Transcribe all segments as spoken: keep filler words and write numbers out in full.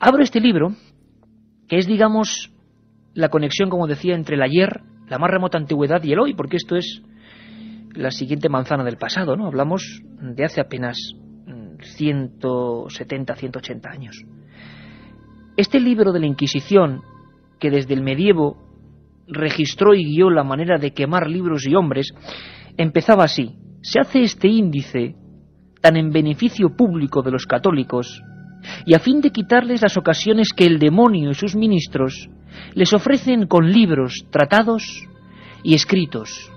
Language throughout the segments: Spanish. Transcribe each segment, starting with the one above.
abro este libro, que es, digamos, la conexión, como decía, entre el ayer, la más remota antigüedad, y el hoy, porque esto es la siguiente manzana del pasado, ¿no? Hablamos de hace apenas ciento setenta, ciento ochenta años. Este libro de la Inquisición, que desde el medievo registró y guió la manera de quemar libros y hombres, empezaba así: se hace este índice tan en beneficio público de los católicos y a fin de quitarles las ocasiones que el demonio y sus ministros les ofrecen con libros, tratados y escritos.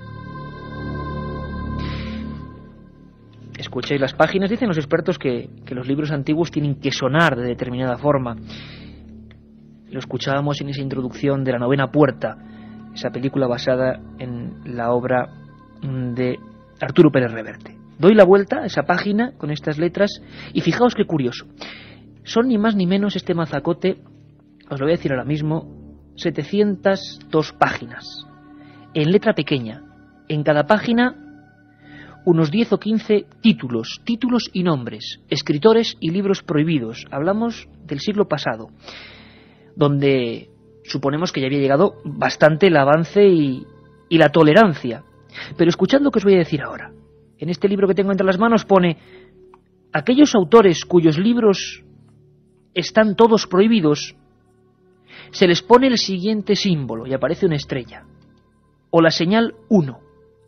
Escuchéis las páginas, dicen los expertos que, que los libros antiguos tienen que sonar de determinada forma. Lo escuchábamos en esa introducción de La novena puerta, esa película basada en la obra de Arturo Pérez Reverte. Doy la vuelta a esa página con estas letras y fijaos qué curioso. Son ni más ni menos este mazacote, os lo voy a decir ahora mismo, setecientas dos páginas, en letra pequeña. En cada página unos diez o quince títulos, títulos y nombres, escritores y libros prohibidos. Hablamos del siglo pasado, donde suponemos que ya había llegado bastante el avance y, y la tolerancia. Pero escuchad lo que os voy a decir ahora. En este libro que tengo entre las manos pone: aquellos autores cuyos libros están todos prohibidos, se les pone el siguiente símbolo, y aparece una estrella, o la señal uno.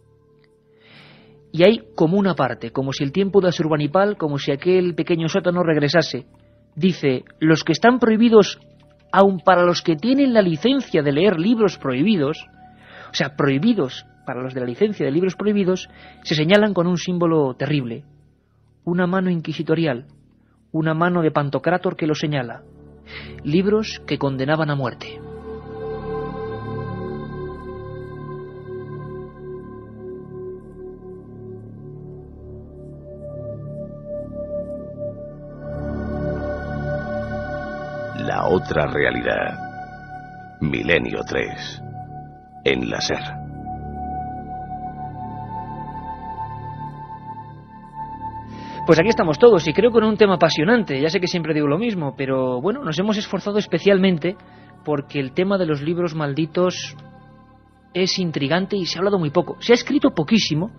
Y hay como una parte, como si el tiempo de Asurbanipal, como si aquel pequeño sótano regresase. Dice: los que están prohibidos, aun para los que tienen la licencia de leer libros prohibidos, o sea, prohibidos para los de la licencia de libros prohibidos, se señalan con un símbolo terrible, una mano inquisitorial, una mano de Pantocrátor que lo señala. Libros que condenaban a muerte. La otra realidad. Milenio tres. En la SER. Pues aquí estamos todos, y creo que con un tema apasionante. Ya sé que siempre digo lo mismo, pero bueno, nos hemos esforzado especialmente porque el tema de los libros malditos es intrigante y se ha hablado muy poco. Se ha escrito poquísimo,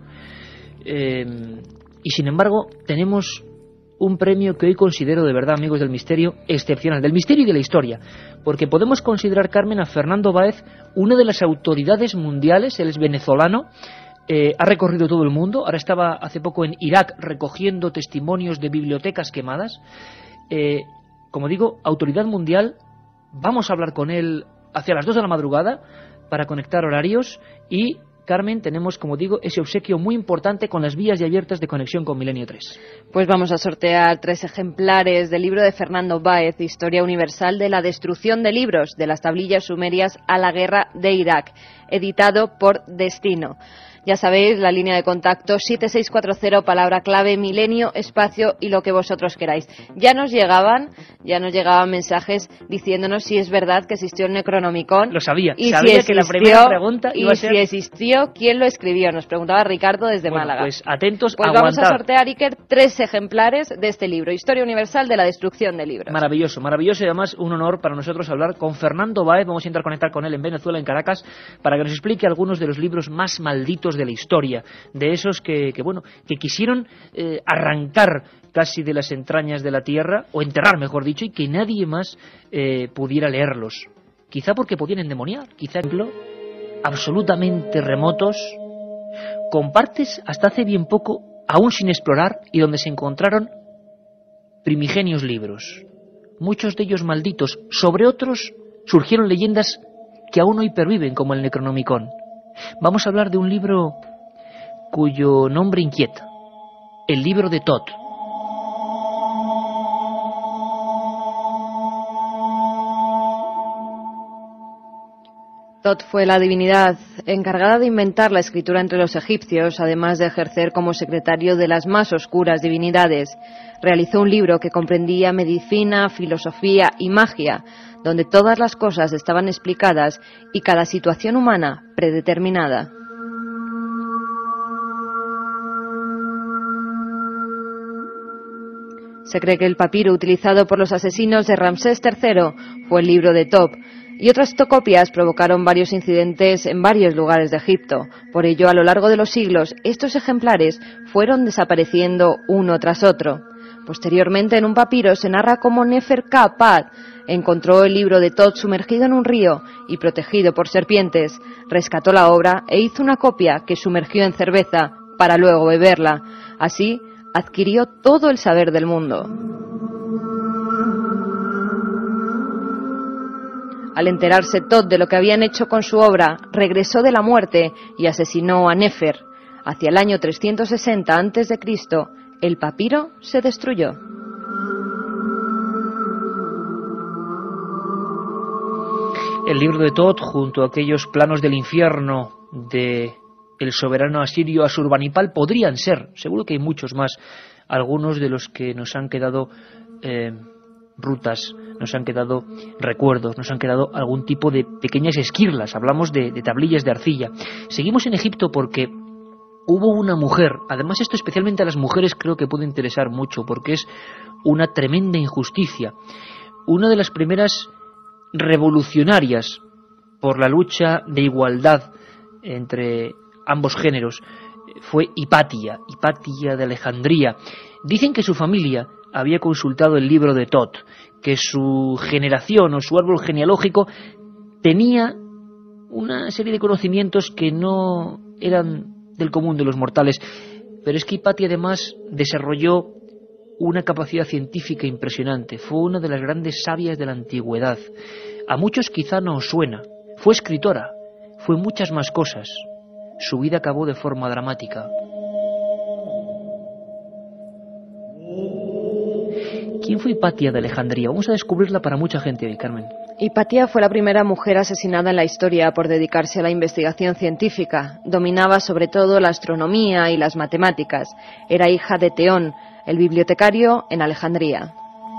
eh, y sin embargo tenemos un premio que hoy considero, de verdad, amigos del misterio, excepcional, del misterio y de la historia, porque podemos considerar, Carmen, a Fernando Báez una de las autoridades mundiales. Él es venezolano, eh, ha recorrido todo el mundo, ahora estaba hace poco en Irak recogiendo testimonios de bibliotecas quemadas, eh, como digo, autoridad mundial. Vamos a hablar con él hacia las dos de la madrugada para conectar horarios y, Carmen, tenemos, como digo, ese obsequio muy importante con las vías ya abiertas de conexión con Milenio tres. Pues vamos a sortear tres ejemplares del libro de Fernando Báez, Historia Universal de la Destrucción de Libros, de las tablillas sumerias a la guerra de Irak, editado por Destino. Ya sabéis, la línea de contacto siete seis cuatro cero, palabra clave, milenio, espacio y lo que vosotros queráis. Ya nos llegaban, ya nos llegaban mensajes diciéndonos si es verdad que existió el Necronomicon. Lo sabía, y sabía si existió, que la primera pregunta iba y a ser... si existió, ¿quién lo escribió? Nos preguntaba Ricardo desde bueno, Málaga. Pues atentos, pues aguantad. Vamos a sortear, Iker, tres ejemplares de este libro, Historia Universal de la Destrucción de Libros. Maravilloso, maravilloso, y además un honor para nosotros hablar con Fernando Báez. Vamos a intentar conectar con él en Venezuela, en Caracas, para que nos explique algunos de los libros más malditos de la historia, de esos que, que bueno, que quisieron eh, arrancar casi de las entrañas de la tierra, o enterrar, mejor dicho, y que nadie más eh, pudiera leerlos. Quizá porque podían endemoniar, quizá, por ejemplo, absolutamente remotos, con partes hasta hace bien poco aún sin explorar, y donde se encontraron primigenios libros, muchos de ellos malditos. Sobre otros surgieron leyendas que aún hoy perviven, como el Necronomicon. Vamos a hablar de un libro cuyo nombre inquieta, el libro de Thoth. Thoth fue la divinidad encargada de inventar la escritura entre los egipcios, además de ejercer como secretario de las más oscuras divinidades. Realizó un libro que comprendía medicina, filosofía y magia, donde todas las cosas estaban explicadas y cada situación humana predeterminada. Se cree que el papiro utilizado por los asesinos de Ramsés tercero fue el libro de Tob, y otras copias provocaron varios incidentes en varios lugares de Egipto. Por ello, a lo largo de los siglos, estos ejemplares fueron desapareciendo uno tras otro. Posteriormente, en un papiro se narra cómo Nefer-Ka-Pad encontró el libro de Tob sumergido en un río y protegido por serpientes, rescató la obra e hizo una copia que sumergió en cerveza para luego beberla. Así, adquirió todo el saber del mundo. Al enterarse Tob de lo que habían hecho con su obra, regresó de la muerte y asesinó a Nefer. Hacia el año trescientos sesenta antes de Cristo, el papiro se destruyó. El libro de Tob, junto a aquellos planos del infierno de el soberano asirio Asurbanipal, podrían ser, seguro que hay muchos más, algunos de los que nos han quedado eh, rutas, nos han quedado recuerdos, nos han quedado algún tipo de pequeñas esquirlas. Hablamos de, de tablillas de arcilla. Seguimos en Egipto porque hubo una mujer, además esto especialmente a las mujeres creo que puede interesar mucho, porque es una tremenda injusticia. Una de las primeras revolucionarias por la lucha de igualdad entre ambos géneros fue Hipatia, Hipatia de Alejandría. Dicen que su familia había consultado el libro de Tob, que su generación o su árbol genealógico tenía una serie de conocimientos que no eran del común de los mortales, pero es que Hipatia además desarrolló una capacidad científica impresionante. Fue una de las grandes sabias de la antigüedad. A muchos quizá no os suena. Fue escritora, fue muchas más cosas. Su vida acabó de forma dramática. ¿Quién fue Hipatia de Alejandría? Vamos a descubrirla para mucha gente hoy, Carmen. Hipatia fue la primera mujer asesinada en la historia por dedicarse a la investigación científica. Dominaba sobre todo la astronomía y las matemáticas. Era hija de Teón, el bibliotecario en Alejandría.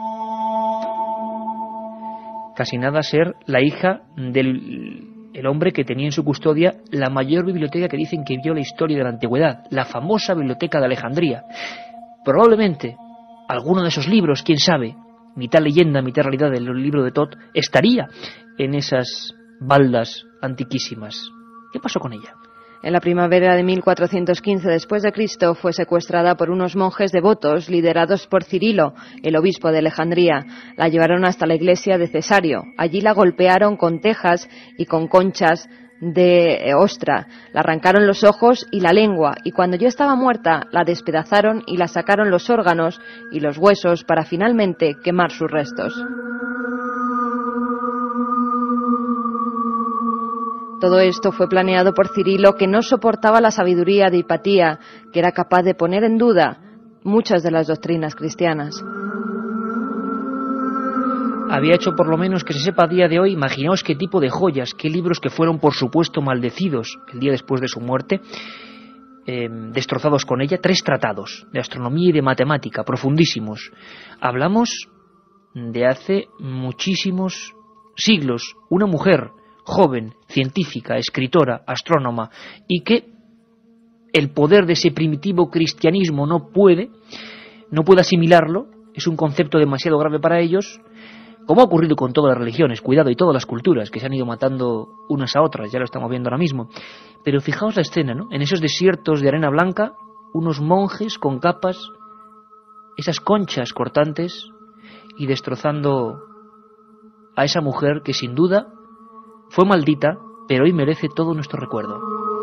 Casi nada ser la hija del el hombre que tenía en su custodia la mayor biblioteca que dicen que vio la historia de la antigüedad, la famosa Biblioteca de Alejandría. Probablemente alguno de esos libros, quién sabe, mitad leyenda, mitad realidad del libro de Tob, estaría en esas baldas antiquísimas. ¿Qué pasó con ella? En la primavera de mil cuatrocientos quince después de Cristo fue secuestrada por unos monjes devotos liderados por Cirilo, el obispo de Alejandría. La llevaron hasta la iglesia de Cesario. Allí la golpearon con tejas y con conchas de ostra. La arrancaron los ojos y la lengua, y cuando ya estaba muerta la despedazaron y la sacaron los órganos y los huesos para finalmente quemar sus restos. Todo esto fue planeado por Cirilo, que no soportaba la sabiduría de Hipatia, que era capaz de poner en duda muchas de las doctrinas cristianas. Había hecho por lo menos que se sepa a día de hoy, imaginaos qué tipo de joyas, qué libros que fueron por supuesto maldecidos el día después de su muerte, eh, destrozados con ella, tres tratados de astronomía y de matemática, profundísimos. Hablamos de hace muchísimos siglos, una mujer joven, científica, escritora, astrónoma, y que el poder de ese primitivo cristianismo no puede, no puede asimilarlo, es un concepto demasiado grave para ellos, como ha ocurrido con todas las religiones, cuidado, y todas las culturas que se han ido matando unas a otras, ya lo estamos viendo ahora mismo. Pero fijaos la escena, ¿no? En esos desiertos de arena blanca, unos monjes con capas, esas conchas cortantes, y destrozando a esa mujer que sin duda fue maldita, pero hoy merece todo nuestro recuerdo.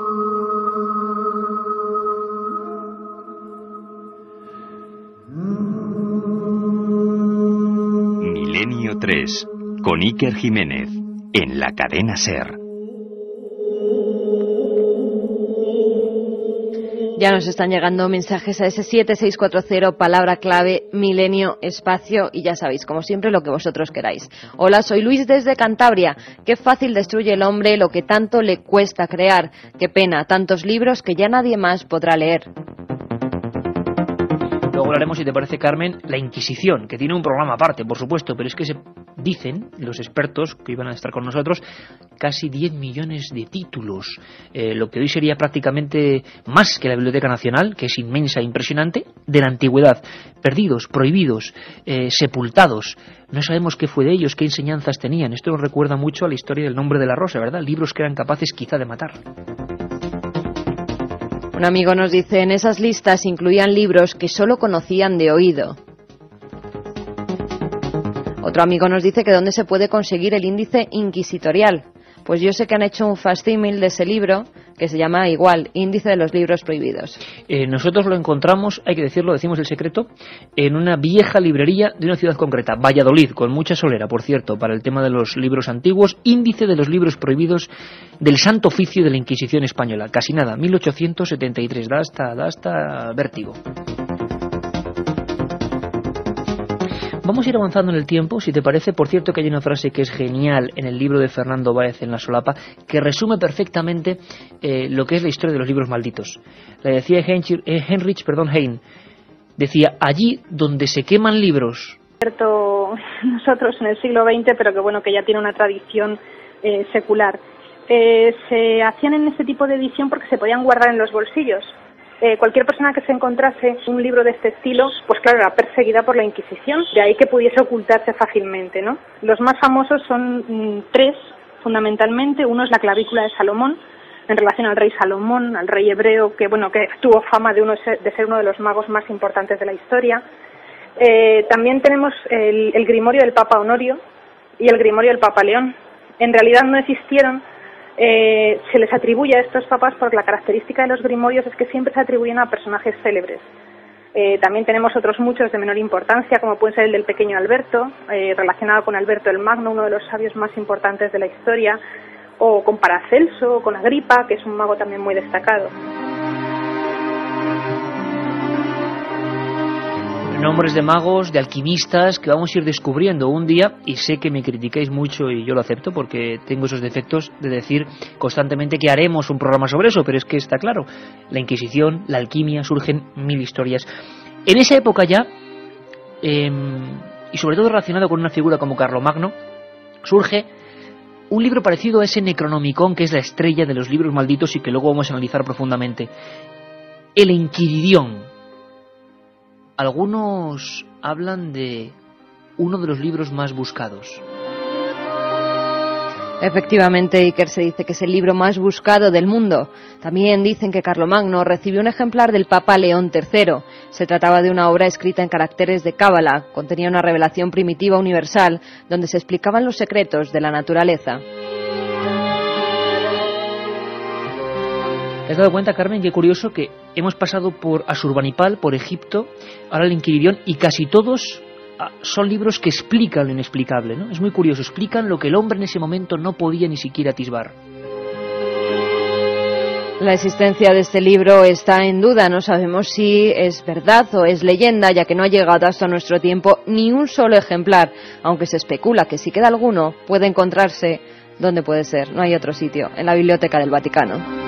Milenio tres, con Iker Jiménez, en la cadena SER. Ya nos están llegando mensajes a ese siete seis cuatro cero, palabra clave, milenio, espacio, y ya sabéis, como siempre, lo que vosotros queráis. Hola, soy Luis desde Cantabria. Qué fácil destruye el hombre lo que tanto le cuesta crear. Qué pena, tantos libros que ya nadie más podrá leer. Luego hablaremos, si te parece, Carmen, la Inquisición, que tiene un programa aparte, por supuesto, pero es que ese dicen los expertos que iban a estar con nosotros, casi diez millones de títulos, eh, lo que hoy sería prácticamente más que la Biblioteca Nacional, que es inmensa e impresionante, de la antigüedad, perdidos, prohibidos, eh, sepultados. No sabemos qué fue de ellos, qué enseñanzas tenían. Esto nos recuerda mucho a la historia del Nombre de la Rosa, ¿verdad? Libros que eran capaces quizá de matar. Un amigo nos dice, en esas listas incluían libros que solo conocían de oído. Otro amigo nos dice que dónde se puede conseguir el índice inquisitorial. Pues yo sé que han hecho un facsímil de ese libro que se llama igual, Índice de los Libros Prohibidos. Eh, nosotros lo encontramos, hay que decirlo, decimos el secreto, en una vieja librería de una ciudad concreta, Valladolid, con mucha solera, por cierto, para el tema de los libros antiguos, Índice de los Libros Prohibidos del Santo Oficio de la Inquisición Española. Casi nada, mil ochocientos setenta y tres, da hasta, da hasta vértigo. Vamos a ir avanzando en el tiempo, si te parece. Por cierto que hay una frase que es genial en el libro de Fernando Báez, En la solapa, que resume perfectamente eh, lo que es la historia de los libros malditos. La decía Heinrich, eh, Heinrich perdón, Heine. Decía, allí donde se queman libros. Cierto, nosotros en el siglo veinte, pero que bueno, que ya tiene una tradición eh, secular. Eh, se hacían en este tipo de edición porque se podían guardar en los bolsillos. Eh, cualquier persona que se encontrase un libro de este estilo, pues claro, era perseguida por la Inquisición, de ahí que pudiese ocultarse fácilmente, ¿no? Los más famosos son mmm, tres, fundamentalmente. Uno es la clavícula de Salomón, en relación al rey Salomón, al rey hebreo, que bueno, que tuvo fama de, uno, de ser uno de los magos más importantes de la historia. Eh, también tenemos el, el grimorio del Papa Honorio y el grimorio del Papa León. En realidad no existieron. Eh, se les atribuye a estos papas porque la característica de los grimorios es que siempre se atribuyen a personajes célebres. Eh, también tenemos otros muchos de menor importancia, como puede ser el del pequeño Alberto, eh, relacionado con Alberto el Magno, uno de los sabios más importantes de la historia, o con Paracelso, o con Agripa, que es un mago también muy destacado. Nombres de magos, de alquimistas, que vamos a ir descubriendo un día, y sé que me criticáis mucho y yo lo acepto porque tengo esos defectos de decir constantemente que haremos un programa sobre eso, pero es que está claro, la Inquisición, la alquimia, surgen mil historias. En esa época ya, eh, y sobre todo relacionado con una figura como Carlomagno, surge un libro parecido a ese Necronomicon, que es la estrella de los libros malditos y que luego vamos a analizar profundamente, el Enquiridión. Algunos hablan de uno de los libros más buscados. Efectivamente, Iker, se dice que es el libro más buscado del mundo. También dicen que Carlomagno recibió un ejemplar del Papa León tercero. Se trataba de una obra escrita en caracteres de cábala. Contenía una revelación primitiva universal donde se explicaban los secretos de la naturaleza. ¿Te has dado cuenta, Carmen, qué curioso que hemos pasado por Asurbanipal, por Egipto, ahora el Enquiridión, y casi todos son libros que explican lo inexplicable, ¿no? Es muy curioso, explican lo que el hombre en ese momento no podía ni siquiera atisbar. La existencia de este libro está en duda, no sabemos si es verdad o es leyenda, ya que no ha llegado hasta nuestro tiempo ni un solo ejemplar, aunque se especula que si queda alguno puede encontrarse, ¿dónde puede ser? No hay otro sitio, en la Biblioteca del Vaticano.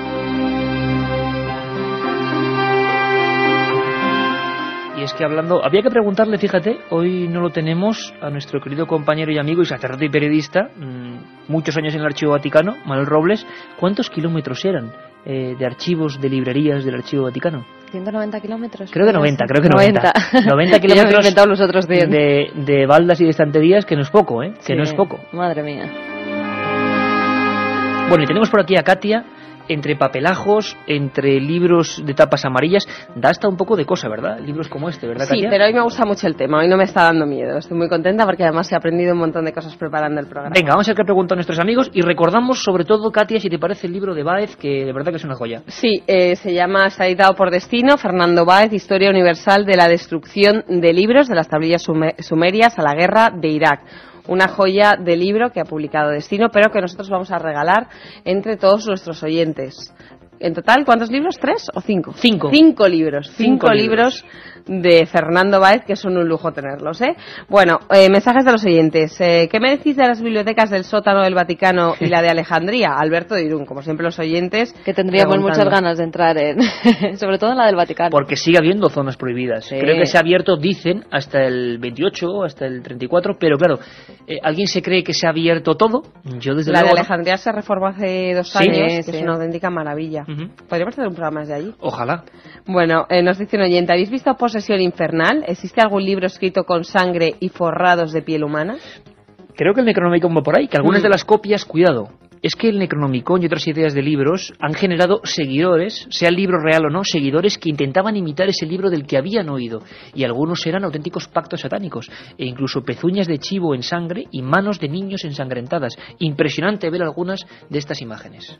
Y es que hablando, había que preguntarle, fíjate, hoy no lo tenemos, a nuestro querido compañero y amigo y sacerdote y periodista, mmm, muchos años en el Archivo Vaticano, Manuel Robles, ¿cuántos kilómetros eran eh, de archivos, de librerías del Archivo Vaticano? ¿ciento noventa kilómetros? Creo que noventa, creo que noventa. noventa kilómetros inventado los otros cien. De, de baldas y de estanterías, que no es poco, ¿eh? Que sí, no es poco. Madre mía. Bueno, y tenemos por aquí a Katia, entre papelajos, entre libros de tapas amarillas, da hasta un poco de cosa, ¿verdad? Libros como este, ¿verdad, Katia? Sí, pero hoy me gusta mucho el tema, hoy no me está dando miedo, estoy muy contenta porque además he aprendido un montón de cosas preparando el programa. Venga, vamos a ver qué preguntan nuestros amigos y recordamos sobre todo, Katia, si te parece el libro de Báez, que de verdad que es una joya. Sí, eh, se llama Se ha editado por destino, Fernando Báez, Historia Universal de la Destrucción de Libros de las Tablillas Sumerias a la Guerra de Irak. Una joya de libro que ha publicado Destino, pero que nosotros vamos a regalar entre todos nuestros oyentes. en total, ¿cuántos libros? ¿Tres o cinco? Cinco. Cinco libros. Cinco, Cinco libros. libros de Fernando Báez, que son un lujo tenerlos, ¿eh? Bueno, eh, mensajes de los oyentes. Eh, ¿Qué me decís de las bibliotecas del sótano del Vaticano y la de Alejandría? Alberto de Irún, como siempre los oyentes. Que tendríamos preguntando. muchas ganas de entrar en, sobre todo en la del Vaticano. Porque sigue habiendo zonas prohibidas. Sí. Creo que se ha abierto, dicen, hasta el veintiocho, hasta el treinta y cuatro, pero claro, eh, ¿alguien se cree que se ha abierto todo? Yo desde La luego de no. Alejandría se reformó hace dos Sí, años, que sí. es una auténtica maravilla. Ujú. Podríamos hacer un programa desde allí. Ojalá. Bueno, eh, nos dice un oyente, ¿habéis visto Posesión Infernal? ¿Existe algún libro escrito con sangre y forrados de piel humana? Creo que el Necronomicon va por ahí, que algunas Mm. de las copias, cuidado, es que el Necronomicon y otras ideas de libros han generado seguidores, sea el libro real o no, seguidores que intentaban imitar ese libro del que habían oído, y algunos eran auténticos pactos satánicos, e incluso pezuñas de chivo en sangre y manos de niños ensangrentadas. Impresionante ver algunas de estas imágenes.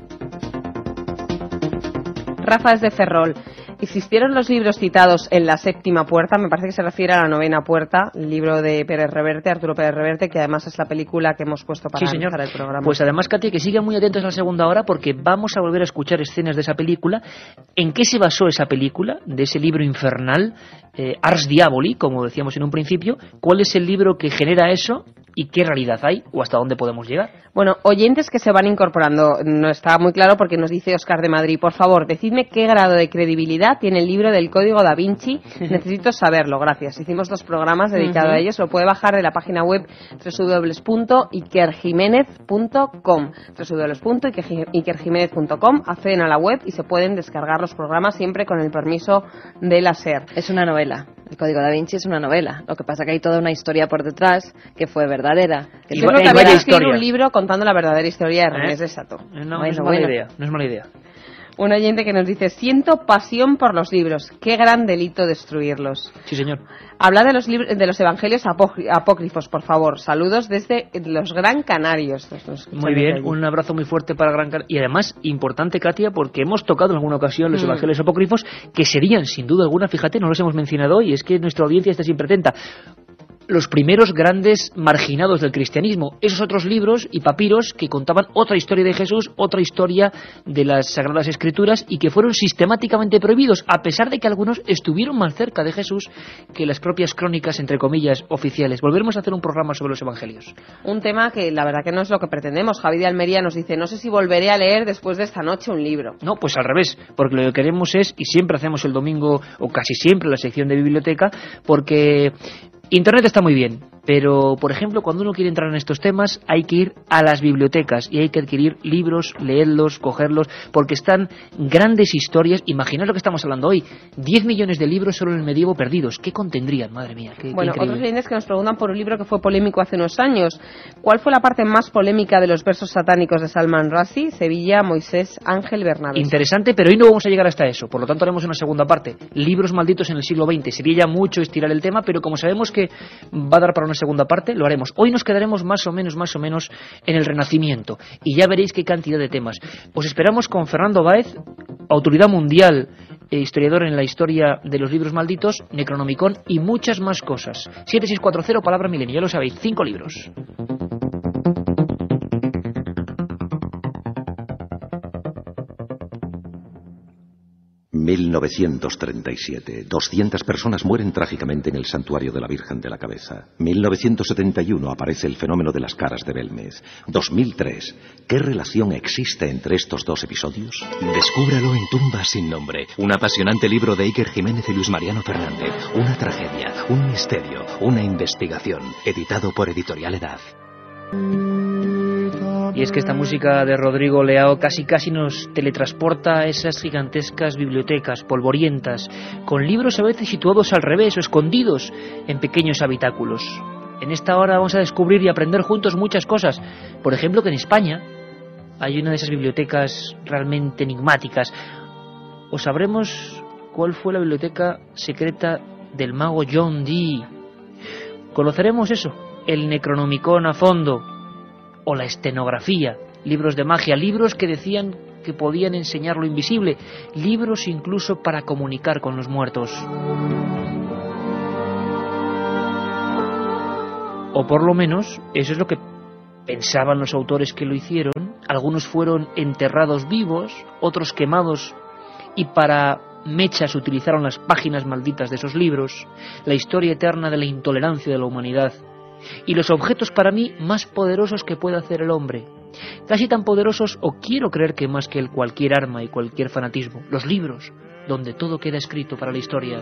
Rafa es de Ferrol. ¿Existieron los libros citados en La Séptima Puerta? Me parece que se refiere a La Novena Puerta, el libro de Pérez Reverte, Arturo Pérez Reverte, que además es la película que hemos puesto para Sí, señor. empezar el programa. Pues además, Katia, que sigan muy atentos a la segunda hora porque vamos a volver a escuchar escenas de esa película. ¿En qué se basó esa película, de ese libro infernal, eh, Ars Diaboli, como decíamos en un principio? ¿Cuál es el libro que genera eso y qué realidad hay o hasta dónde podemos llegar? Bueno, oyentes que se van incorporando, no está muy claro porque nos dice Óscar de Madrid, por favor, decidme qué grado de credibilidad tiene el libro del Código Da Vinci, necesito saberlo, gracias. Hicimos dos programas dedicados Uh-huh. a ellos, lo puede bajar de la página web doble u doble u doble u punto iker jiménez punto com, doble u doble u doble u punto iker jiménez punto com, acceden a la web y se pueden descargar los programas siempre con el permiso de la SER. Es una novela. El Código Da Vinci es una novela. Lo que pasa que hay toda una historia por detrás que fue verdadera. Que Yo Igual- creo que igual habría de que escribir historia. un libro contando la verdadera historia de ¿Eh? René de Sato. No, no Bueno, es mala bueno. idea, no es mala idea. Un oyente que nos dice, siento pasión por los libros, qué gran delito destruirlos. Sí, señor. Habla de los libros, de los evangelios apócri- apócrifos, por favor. Saludos desde los Gran Canarios. Nos escuchan Muy desde bien, allí. un abrazo muy fuerte para Gran Canaria. Y además, importante, Katia, porque hemos tocado en alguna ocasión los Mm. evangelios apócrifos, que serían, sin duda alguna, fíjate, no los hemos mencionado hoy, es que nuestra audiencia está siempre atenta, los primeros grandes marginados del cristianismo, esos otros libros y papiros que contaban otra historia de Jesús, otra historia de las Sagradas Escrituras y que fueron sistemáticamente prohibidos, a pesar de que algunos estuvieron más cerca de Jesús que las propias crónicas, entre comillas, oficiales. Volveremos a hacer un programa sobre los evangelios. Un tema que la verdad que no es lo que pretendemos. Javi de Almería nos dice, no sé si volveré a leer después de esta noche un libro. No, pues al revés, porque lo que queremos es, y siempre hacemos el domingo, o casi siempre la sección de biblioteca, porque Internet está muy bien, pero, por ejemplo, cuando uno quiere entrar en estos temas, hay que ir a las bibliotecas y hay que adquirir libros, leerlos, cogerlos, porque están grandes historias. Imaginad lo que estamos hablando hoy, diez millones de libros solo en el medievo perdidos. ¿Qué contendrían? Madre mía, qué, qué Bueno, increíble. otros oyentes que nos preguntan por un libro que fue polémico hace unos años. ¿Cuál fue la parte más polémica de los versos satánicos de Salman Rushdie? Sevilla, Moisés, Ángel Bernabé. Interesante, pero hoy no vamos a llegar hasta eso. Por lo tanto, haremos una segunda parte. Libros malditos en el siglo veinte. Sería ya mucho estirar el tema, pero como sabemos que va a dar para una segunda parte, lo haremos. Hoy nos quedaremos más o menos, más o menos en el Renacimiento. Y ya veréis qué cantidad de temas. Os esperamos con Fernando Báez, autoridad mundial e historiador en la historia de los libros malditos, Necronomicon y muchas más cosas. siete seis cuatro cero, palabra milenio, ya lo sabéis, cinco libros. mil novecientos treinta y siete. doscientas personas mueren trágicamente en el santuario de la Virgen de la Cabeza. mil novecientos setenta y uno aparece el fenómeno de las caras de Belmez. dos mil tres. ¿Qué relación existe entre estos dos episodios? Descúbralo en Tumbas sin nombre, un apasionante libro de Iker Jiménez y Luis Mariano Fernández. Una tragedia, un misterio, una investigación, editado por Editorial Edad. Y es que esta música de Rodrigo Leao casi casi nos teletransporta a esas gigantescas bibliotecas polvorientas, con libros a veces situados al revés o escondidos en pequeños habitáculos. En esta hora vamos a descubrir y aprender juntos muchas cosas. Por ejemplo, que en España hay una de esas bibliotecas realmente enigmáticas. O sabremos cuál fue la biblioteca secreta del mago John Dee. Conoceremos eso, el Necronomicon a fondo, o la estenografía, libros de magia, libros que decían que podían enseñar lo invisible, libros incluso para comunicar con los muertos. O por lo menos, eso es lo que pensaban los autores que lo hicieron, algunos fueron enterrados vivos, otros quemados, y para mechas utilizaron las páginas malditas de esos libros, la historia eterna de la intolerancia de la humanidad, y los objetos para mí más poderosos que puede hacer el hombre, casi tan poderosos, o quiero creer que más que el cualquier arma y cualquier fanatismo, los libros, donde todo queda escrito para la historia.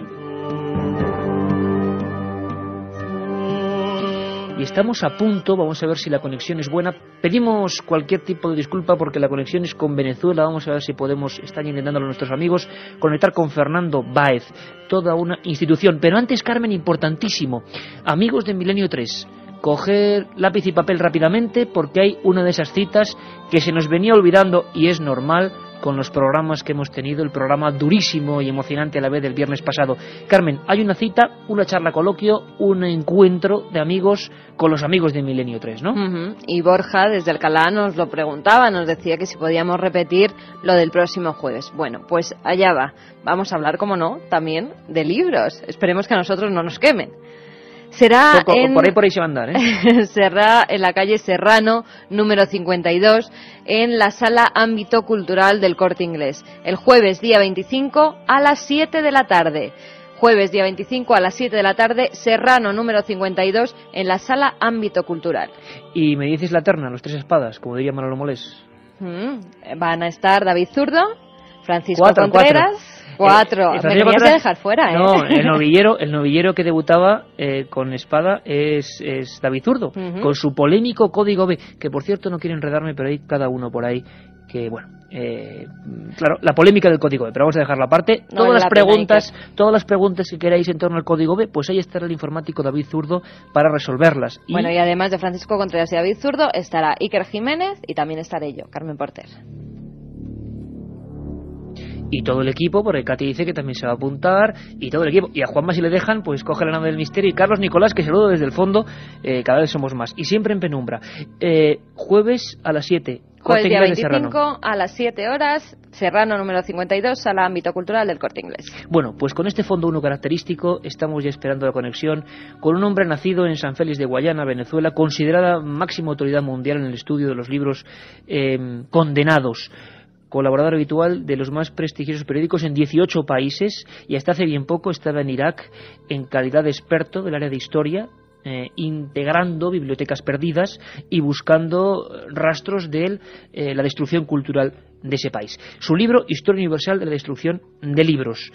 Y estamos a punto, vamos a ver si la conexión es buena. Pedimos cualquier tipo de disculpa porque la conexión es con Venezuela. Vamos a ver si podemos, están intentándolo nuestros amigos, conectar con Fernando Báez, toda una institución. Pero antes, Carmen, importantísimo, amigos de Milenio tres, coger lápiz y papel rápidamente porque hay una de esas citas que se nos venía olvidando, y es normal con los programas que hemos tenido, el programa durísimo y emocionante a la vez del viernes pasado. Carmen, hay una cita, una charla coloquio, un encuentro de amigos con los amigos de Milenio tres, ¿no? Uh-huh. Y Borja, desde Alcalá, nos lo preguntaba, nos decía que si podíamos repetir lo del próximo jueves. Bueno, pues allá va. Vamos a hablar, como no, también de libros. Esperemos que a nosotros no nos quemen. Será Poco, en... por ahí por ahí se va a andar, ¿eh? Será en la calle Serrano, número cincuenta y dos, en la Sala Ámbito Cultural del Corte Inglés. El jueves día veinticinco a las siete de la tarde. Jueves día veinticinco a las siete de la tarde, Serrano, número cincuenta y dos, en la Sala Ámbito Cultural. Y me dices la terna, los tres espadas, como diría Manolo Molés. Mm, van a estar David Zurdo, Francisco Cuatro, Contreras... cuatro. Cuatro, Eh, me querías de dejar fuera, ¿eh? No, el novillero, el novillero que debutaba eh, con espada es, es David Zurdo, uh-huh. con su polémico Código B, que por cierto no quiero enredarme, pero hay cada uno por ahí que, bueno, eh, claro, la polémica del Código B, pero vamos a dejarla aparte. No todas las preguntas, que... todas las preguntas que queráis en torno al Código B, pues ahí estará el informático David Zurdo para resolverlas. Y... Bueno, y además de Francisco Contreras y David Zurdo, estará Iker Jiménez y también estaré yo, Carmen Porter. Y todo el equipo, porque Katy dice que también se va a apuntar, y todo el equipo. Y a Juanma, si le dejan, pues coge la nave del misterio. Y Carlos Nicolás, que saludo desde el fondo, eh, cada vez somos más. Y siempre en penumbra. Eh, jueves a las siete. Jueves día veinticinco a las siete horas, Serrano número cincuenta y dos, Sala Ámbito Cultural del Corte Inglés. Bueno, pues con este fondo uno característico estamos ya esperando la conexión con un hombre nacido en San Félix de Guayana, Venezuela, considerada máxima autoridad mundial en el estudio de los libros eh, condenados. Colaborador habitual de los más prestigiosos periódicos en dieciocho países, y hasta hace bien poco estaba en Irak en calidad de experto del área de historia, eh, integrando bibliotecas perdidas y buscando rastros de eh, la destrucción cultural de ese país. Su libro, Historia Universal de la Destrucción de Libros.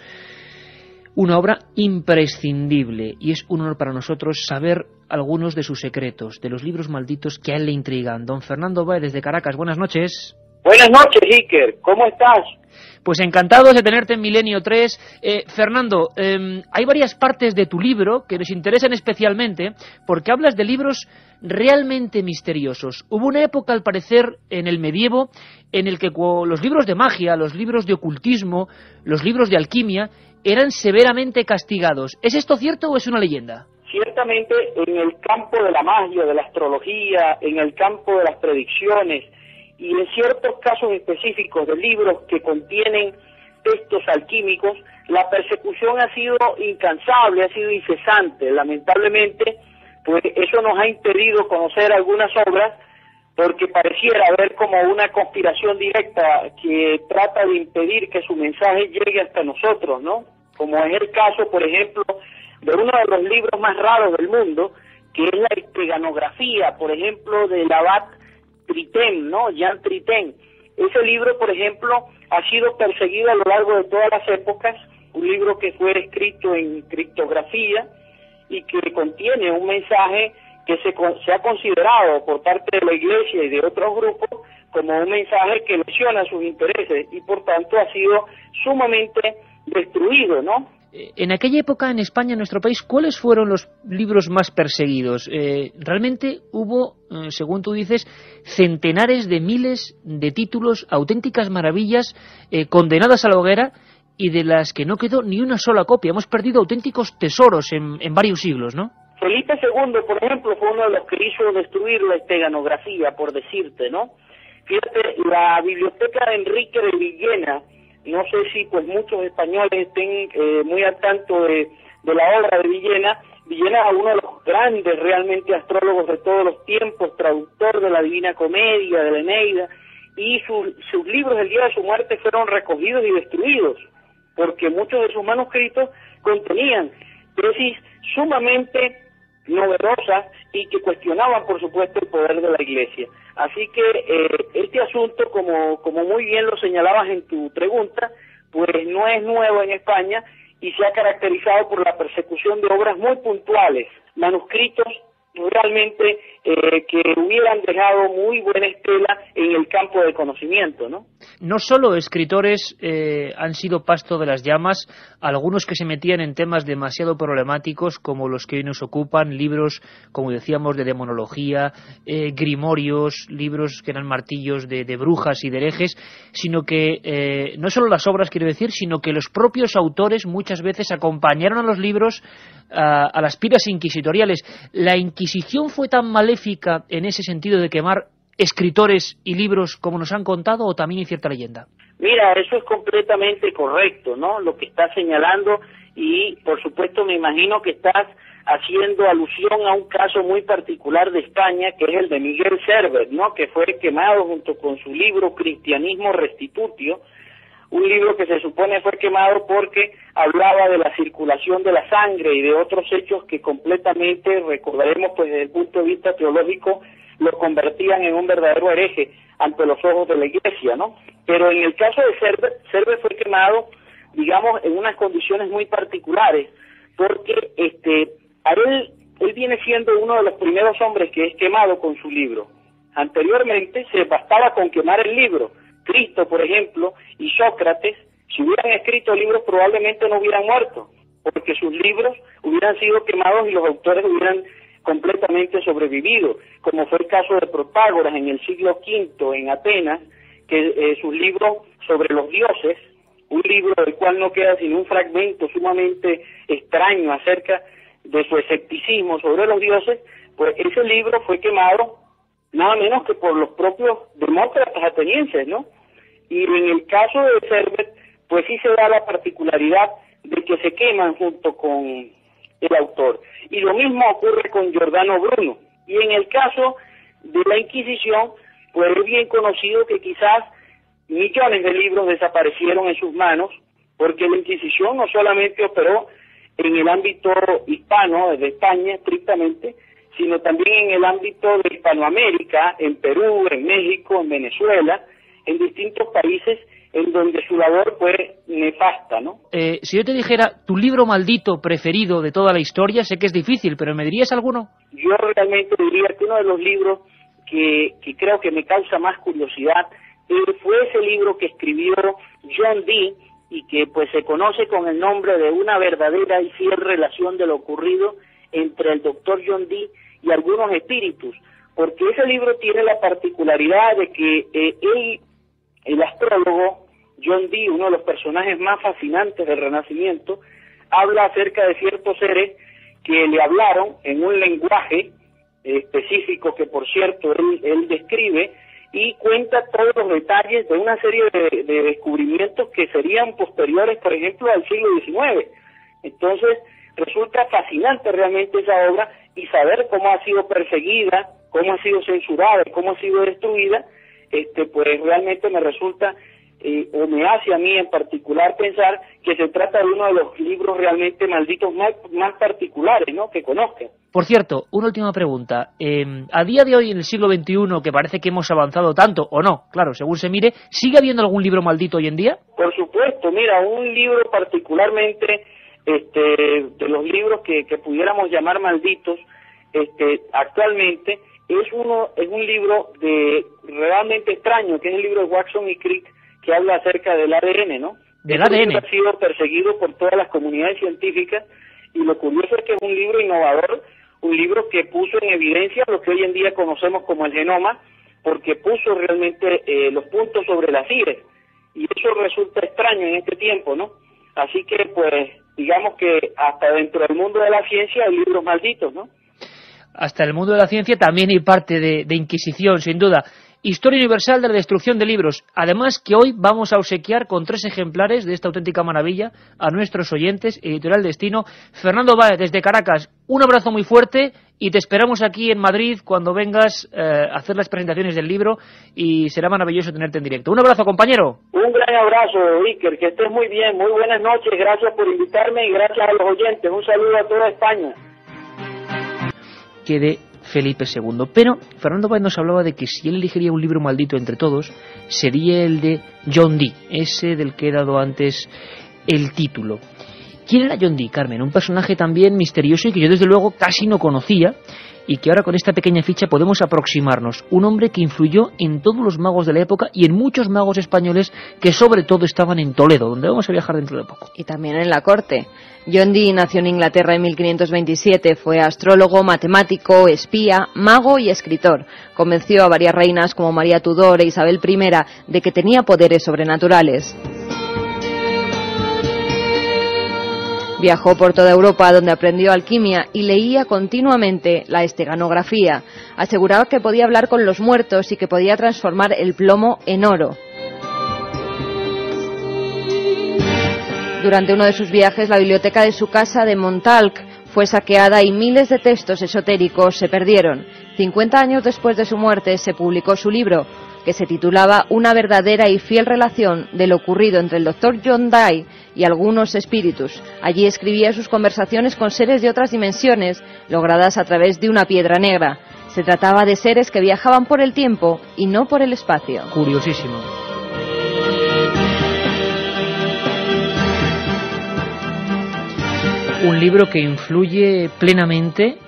Una obra imprescindible, y es un honor para nosotros saber algunos de sus secretos, de los libros malditos que a él le intrigan. Don Fernando Báez, desde Caracas, buenas noches. Buenas noches, Iker. ¿Cómo estás? Pues encantados de tenerte en Milenio tres. Eh, Fernando, eh, hay varias partes de tu libro que nos interesan especialmente porque hablas de libros realmente misteriosos. Hubo una época, al parecer, en el medievo, en el que los libros de magia, los libros de ocultismo, los libros de alquimia, eran severamente castigados. ¿Es esto cierto o es una leyenda? Ciertamente, en el campo de la magia, de la astrología, en el campo de las predicciones, y en ciertos casos específicos de libros que contienen textos alquímicos, la persecución ha sido incansable, ha sido incesante. Lamentablemente, pues eso nos ha impedido conocer algunas obras, porque pareciera haber como una conspiración directa que trata de impedir que su mensaje llegue hasta nosotros, ¿no? Como es el caso, por ejemplo, de uno de los libros más raros del mundo, que es la esteganografía, por ejemplo, del abad Tritén, ¿no? Jean Tritén. Ese libro, por ejemplo, ha sido perseguido a lo largo de todas las épocas, un libro que fue escrito en criptografía y que contiene un mensaje que se, se ha considerado por parte de la Iglesia y de otros grupos como un mensaje que lesiona sus intereses y por tanto ha sido sumamente destruido, ¿no? En aquella época, en España, en nuestro país, ¿cuáles fueron los libros más perseguidos? Eh, realmente hubo, eh, según tú dices, centenares de miles de títulos, auténticas maravillas, eh, condenadas a la hoguera, y de las que no quedó ni una sola copia. Hemos perdido auténticos tesoros en, en varios siglos, ¿no? Felipe segundo, por ejemplo, fue uno de los que hizo destruir la esteganografía, por decirte, ¿no? Fíjate, la biblioteca de Enrique de Villena, no sé si pues muchos españoles estén eh, muy al tanto de, de la obra de Villena. Villena es uno de los grandes realmente astrólogos de todos los tiempos, traductor de la Divina Comedia, de la Eneida, y su, sus libros el día de su muerte fueron recogidos y destruidos, porque muchos de sus manuscritos contenían tesis sumamente novedosas y que cuestionaban, por supuesto, el poder de la Iglesia. Así que eh, este asunto, como, como muy bien lo señalabas en tu pregunta, pues no es nuevo en España y se ha caracterizado por la persecución de obras muy puntuales, manuscritos realmente eh, que hubieran dejado muy buena estela en el campo del conocimiento, ¿no? No solo escritores eh, han sido pasto de las llamas, algunos que se metían en temas demasiado problemáticos como los que hoy nos ocupan, libros, como decíamos, de demonología, eh, grimorios, libros que eran martillos de, de brujas y de herejes, sino que eh, no solo las obras, quiero decir, sino que los propios autores muchas veces acompañaron a los libros a, a las piras inquisitoriales. La Inquisición fue tan maléfica en ese sentido de quemar escritores y libros como nos han contado, o también hay cierta leyenda? Mira, eso es completamente correcto, ¿no? Lo que estás señalando, y por supuesto me imagino que estás haciendo alusión a un caso muy particular de España, que es el de Miguel Servet, ¿no? Que fue quemado junto con su libro Cristianismo Restitutio, un libro que se supone fue quemado porque hablaba de la circulación de la sangre y de otros hechos que completamente, recordaremos pues desde el punto de vista teológico, lo convertían en un verdadero hereje ante los ojos de la Iglesia, ¿no? Pero en el caso de Servet, Servet fue quemado, digamos, en unas condiciones muy particulares, porque este, a él, él viene siendo uno de los primeros hombres que es quemado con su libro. Anteriormente se bastaba con quemar el libro. Cristo, por ejemplo, y Sócrates, si hubieran escrito libros probablemente no hubieran muerto, porque sus libros hubieran sido quemados y los autores hubieran completamente sobrevivido, como fue el caso de Protágoras en el siglo quinto en Atenas, que eh, sus libros sobre los dioses, un libro del cual no queda sino un fragmento sumamente extraño acerca de su escepticismo sobre los dioses, pues ese libro fue quemado nada menos que por los propios demócratas atenienses, ¿no? Y en el caso de Servet, pues sí se da la particularidad de que se queman junto con el autor. Y lo mismo ocurre con Giordano Bruno. Y en el caso de la Inquisición, pues es bien conocido que quizás millones de libros desaparecieron en sus manos, porque la Inquisición no solamente operó en el ámbito hispano, de España estrictamente, sino también en el ámbito de Hispanoamérica, en Perú, en México, en Venezuela, en distintos países en donde su labor fue nefasta, ¿no? Eh, si yo te dijera tu libro maldito preferido de toda la historia, sé que es difícil, pero ¿me dirías alguno? Yo realmente diría que uno de los libros que, que creo que me causa más curiosidad eh, fue ese libro que escribió John Dee y que pues se conoce con el nombre de Una verdadera y fiel relación de lo ocurrido entre el doctor John Dee y algunos espíritus, porque ese libro tiene la particularidad de que eh, él, el astrólogo John Dee, uno de los personajes más fascinantes del Renacimiento, habla acerca de ciertos seres que le hablaron en un lenguaje eh, específico que, por cierto, él, él describe, y cuenta todos los detalles de una serie de, de descubrimientos que serían posteriores, por ejemplo, al siglo diecinueve. Entonces, resulta fascinante realmente esa obra, y saber cómo ha sido perseguida, cómo ha sido censurada, cómo ha sido destruida, este, pues realmente me resulta, eh, o me hace a mí en particular pensar que se trata de uno de los libros realmente malditos más, más particulares, ¿no?, que conozcan. Por cierto, una última pregunta. Eh, a día de hoy, en el siglo veintiuno, que parece que hemos avanzado tanto, o no, claro, según se mire, ¿sigue habiendo algún libro maldito hoy en día? Por supuesto, mira, un libro particularmente... Este, de los libros que, que pudiéramos llamar malditos, este, actualmente es uno es un libro de realmente extraño, que es el libro de Watson y Crick, que habla acerca del A D N, ¿no? Del A D N. Ha sido perseguido por todas las comunidades científicas, y lo curioso es que es un libro innovador, un libro que puso en evidencia lo que hoy en día conocemos como el genoma, porque puso realmente eh, los puntos sobre las íes, y eso resulta extraño en este tiempo, ¿no? Así que, pues, digamos que hasta dentro del mundo de la ciencia hay libros malditos, ¿no? hasta el mundo de la ciencia también hay parte de, de Inquisición, sin duda. Historia universal de la destrucción de libros. Además que hoy vamos a obsequiar con tres ejemplares de esta auténtica maravilla a nuestros oyentes, Editorial Destino. Fernando Báez, desde Caracas, un abrazo muy fuerte y te esperamos aquí en Madrid cuando vengas eh, a hacer las presentaciones del libro y será maravilloso tenerte en directo. Un abrazo, compañero. Un gran abrazo, Iker, que estés muy bien, muy buenas noches, gracias por invitarme y gracias a los oyentes. Un saludo a toda España. Que de Felipe segundo. Pero Fernando Báez nos hablaba de que si él elegiría un libro maldito entre todos, sería el de John Dee, ese del que he dado antes el título. ¿Quién era John Dee, Carmen? Un personaje también misterioso y que yo desde luego casi no conocía y que ahora con esta pequeña ficha podemos aproximarnos. Un hombre que influyó en todos los magos de la época y en muchos magos españoles que sobre todo estaban en Toledo, donde vamos a viajar dentro de poco. Y también en la corte. John Dee nació en Inglaterra en mil quinientos veintisiete, fue astrólogo, matemático, espía, mago y escritor. Convenció a varias reinas como María Tudor e Isabel primera de que tenía poderes sobrenaturales. Viajó por toda Europa donde aprendió alquimia y leía continuamente la esteganografía. Aseguraba que podía hablar con los muertos y que podía transformar el plomo en oro. Durante uno de sus viajes, la biblioteca de su casa de Montalc fue saqueada y miles de textos esotéricos se perdieron. cincuenta años después de su muerte se publicó su libro, que se titulaba Una verdadera y fiel relación de lo ocurrido entre el doctor John Dee y algunos espíritus. Allí escribía sus conversaciones con seres de otras dimensiones, logradas a través de una piedra negra. Se trataba de seres que viajaban por el tiempo y no por el espacio. Curiosísimo. Un libro que influye plenamente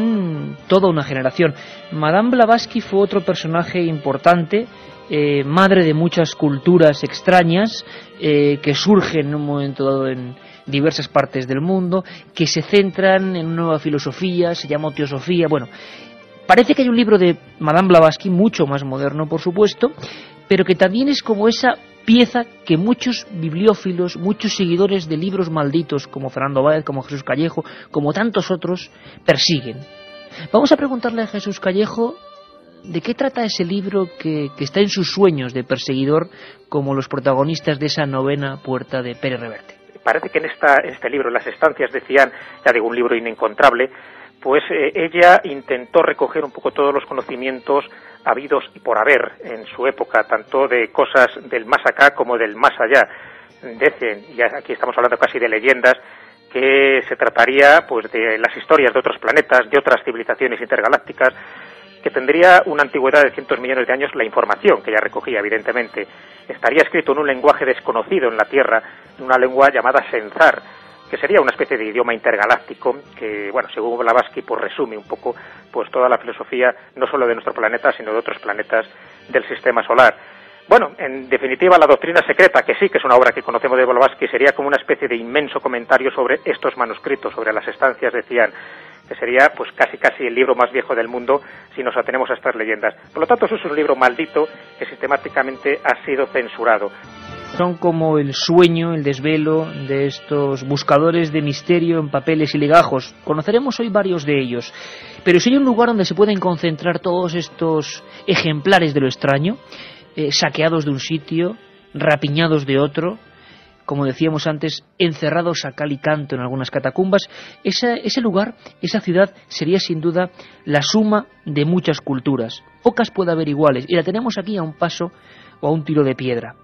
en toda una generación. Madame Blavatsky fue otro personaje importante, eh, madre de muchas culturas extrañas eh, que surgen en un momento dado en diversas partes del mundo, que se centran en una nueva filosofía, se llama teosofía. Bueno, parece que hay un libro de Madame Blavatsky, mucho más moderno por supuesto, pero que también es como esa pieza que muchos bibliófilos, muchos seguidores de libros malditos, como Fernando Báez, como Jesús Callejo, como tantos otros, persiguen. Vamos a preguntarle a Jesús Callejo de qué trata ese libro que, que está en sus sueños de perseguidor, como los protagonistas de esa novena puerta de Pérez Reverte. Parece que en, esta, en este libro, Las estancias decían, ya digo, un libro inencontrable, pues eh, ella intentó recoger un poco todos los conocimientos habidos y por haber en su época, tanto de cosas del más acá como del más allá. Dicen, y aquí estamos hablando casi de leyendas, que se trataría pues de las historias de otros planetas, de otras civilizaciones intergalácticas, que tendría una antigüedad de cientos millones de años. La información que ella recogía, evidentemente, estaría escrito en un lenguaje desconocido en la Tierra, en una lengua llamada Senzar, que sería una especie de idioma intergaláctico que, bueno, según Blavatsky, pues resume un poco pues toda la filosofía, no solo de nuestro planeta, sino de otros planetas del sistema solar. Bueno, en definitiva, La doctrina secreta, que sí que es una obra que conocemos de Blavatsky, sería como una especie de inmenso comentario sobre estos manuscritos, sobre las estancias, decían, que sería pues casi casi el libro más viejo del mundo si nos atenemos a estas leyendas. Por lo tanto, eso es un libro maldito que sistemáticamente ha sido censurado. Son como el sueño, el desvelo de estos buscadores de misterio en papeles y legajos. Conoceremos hoy varios de ellos. Pero si hay un lugar donde se pueden concentrar todos estos ejemplares de lo extraño, eh, saqueados de un sitio, rapiñados de otro, como decíamos antes, encerrados a cal y canto en algunas catacumbas, ese, ese lugar, esa ciudad, sería sin duda la suma de muchas culturas. Pocas puede haber iguales, y la tenemos aquí a un paso o a un tiro de piedra.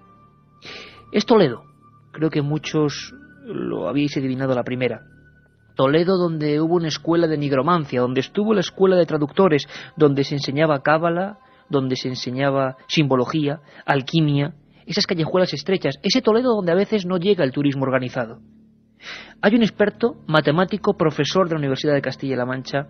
Es Toledo. Creo que muchos lo habíais adivinado a la primera. Toledo, donde hubo una escuela de nigromancia, donde estuvo la escuela de traductores, donde se enseñaba cábala, donde se enseñaba simbología, alquimia, esas callejuelas estrechas, ese Toledo donde a veces no llega el turismo organizado. Hay un experto, matemático, profesor de la Universidad de Castilla-La Mancha,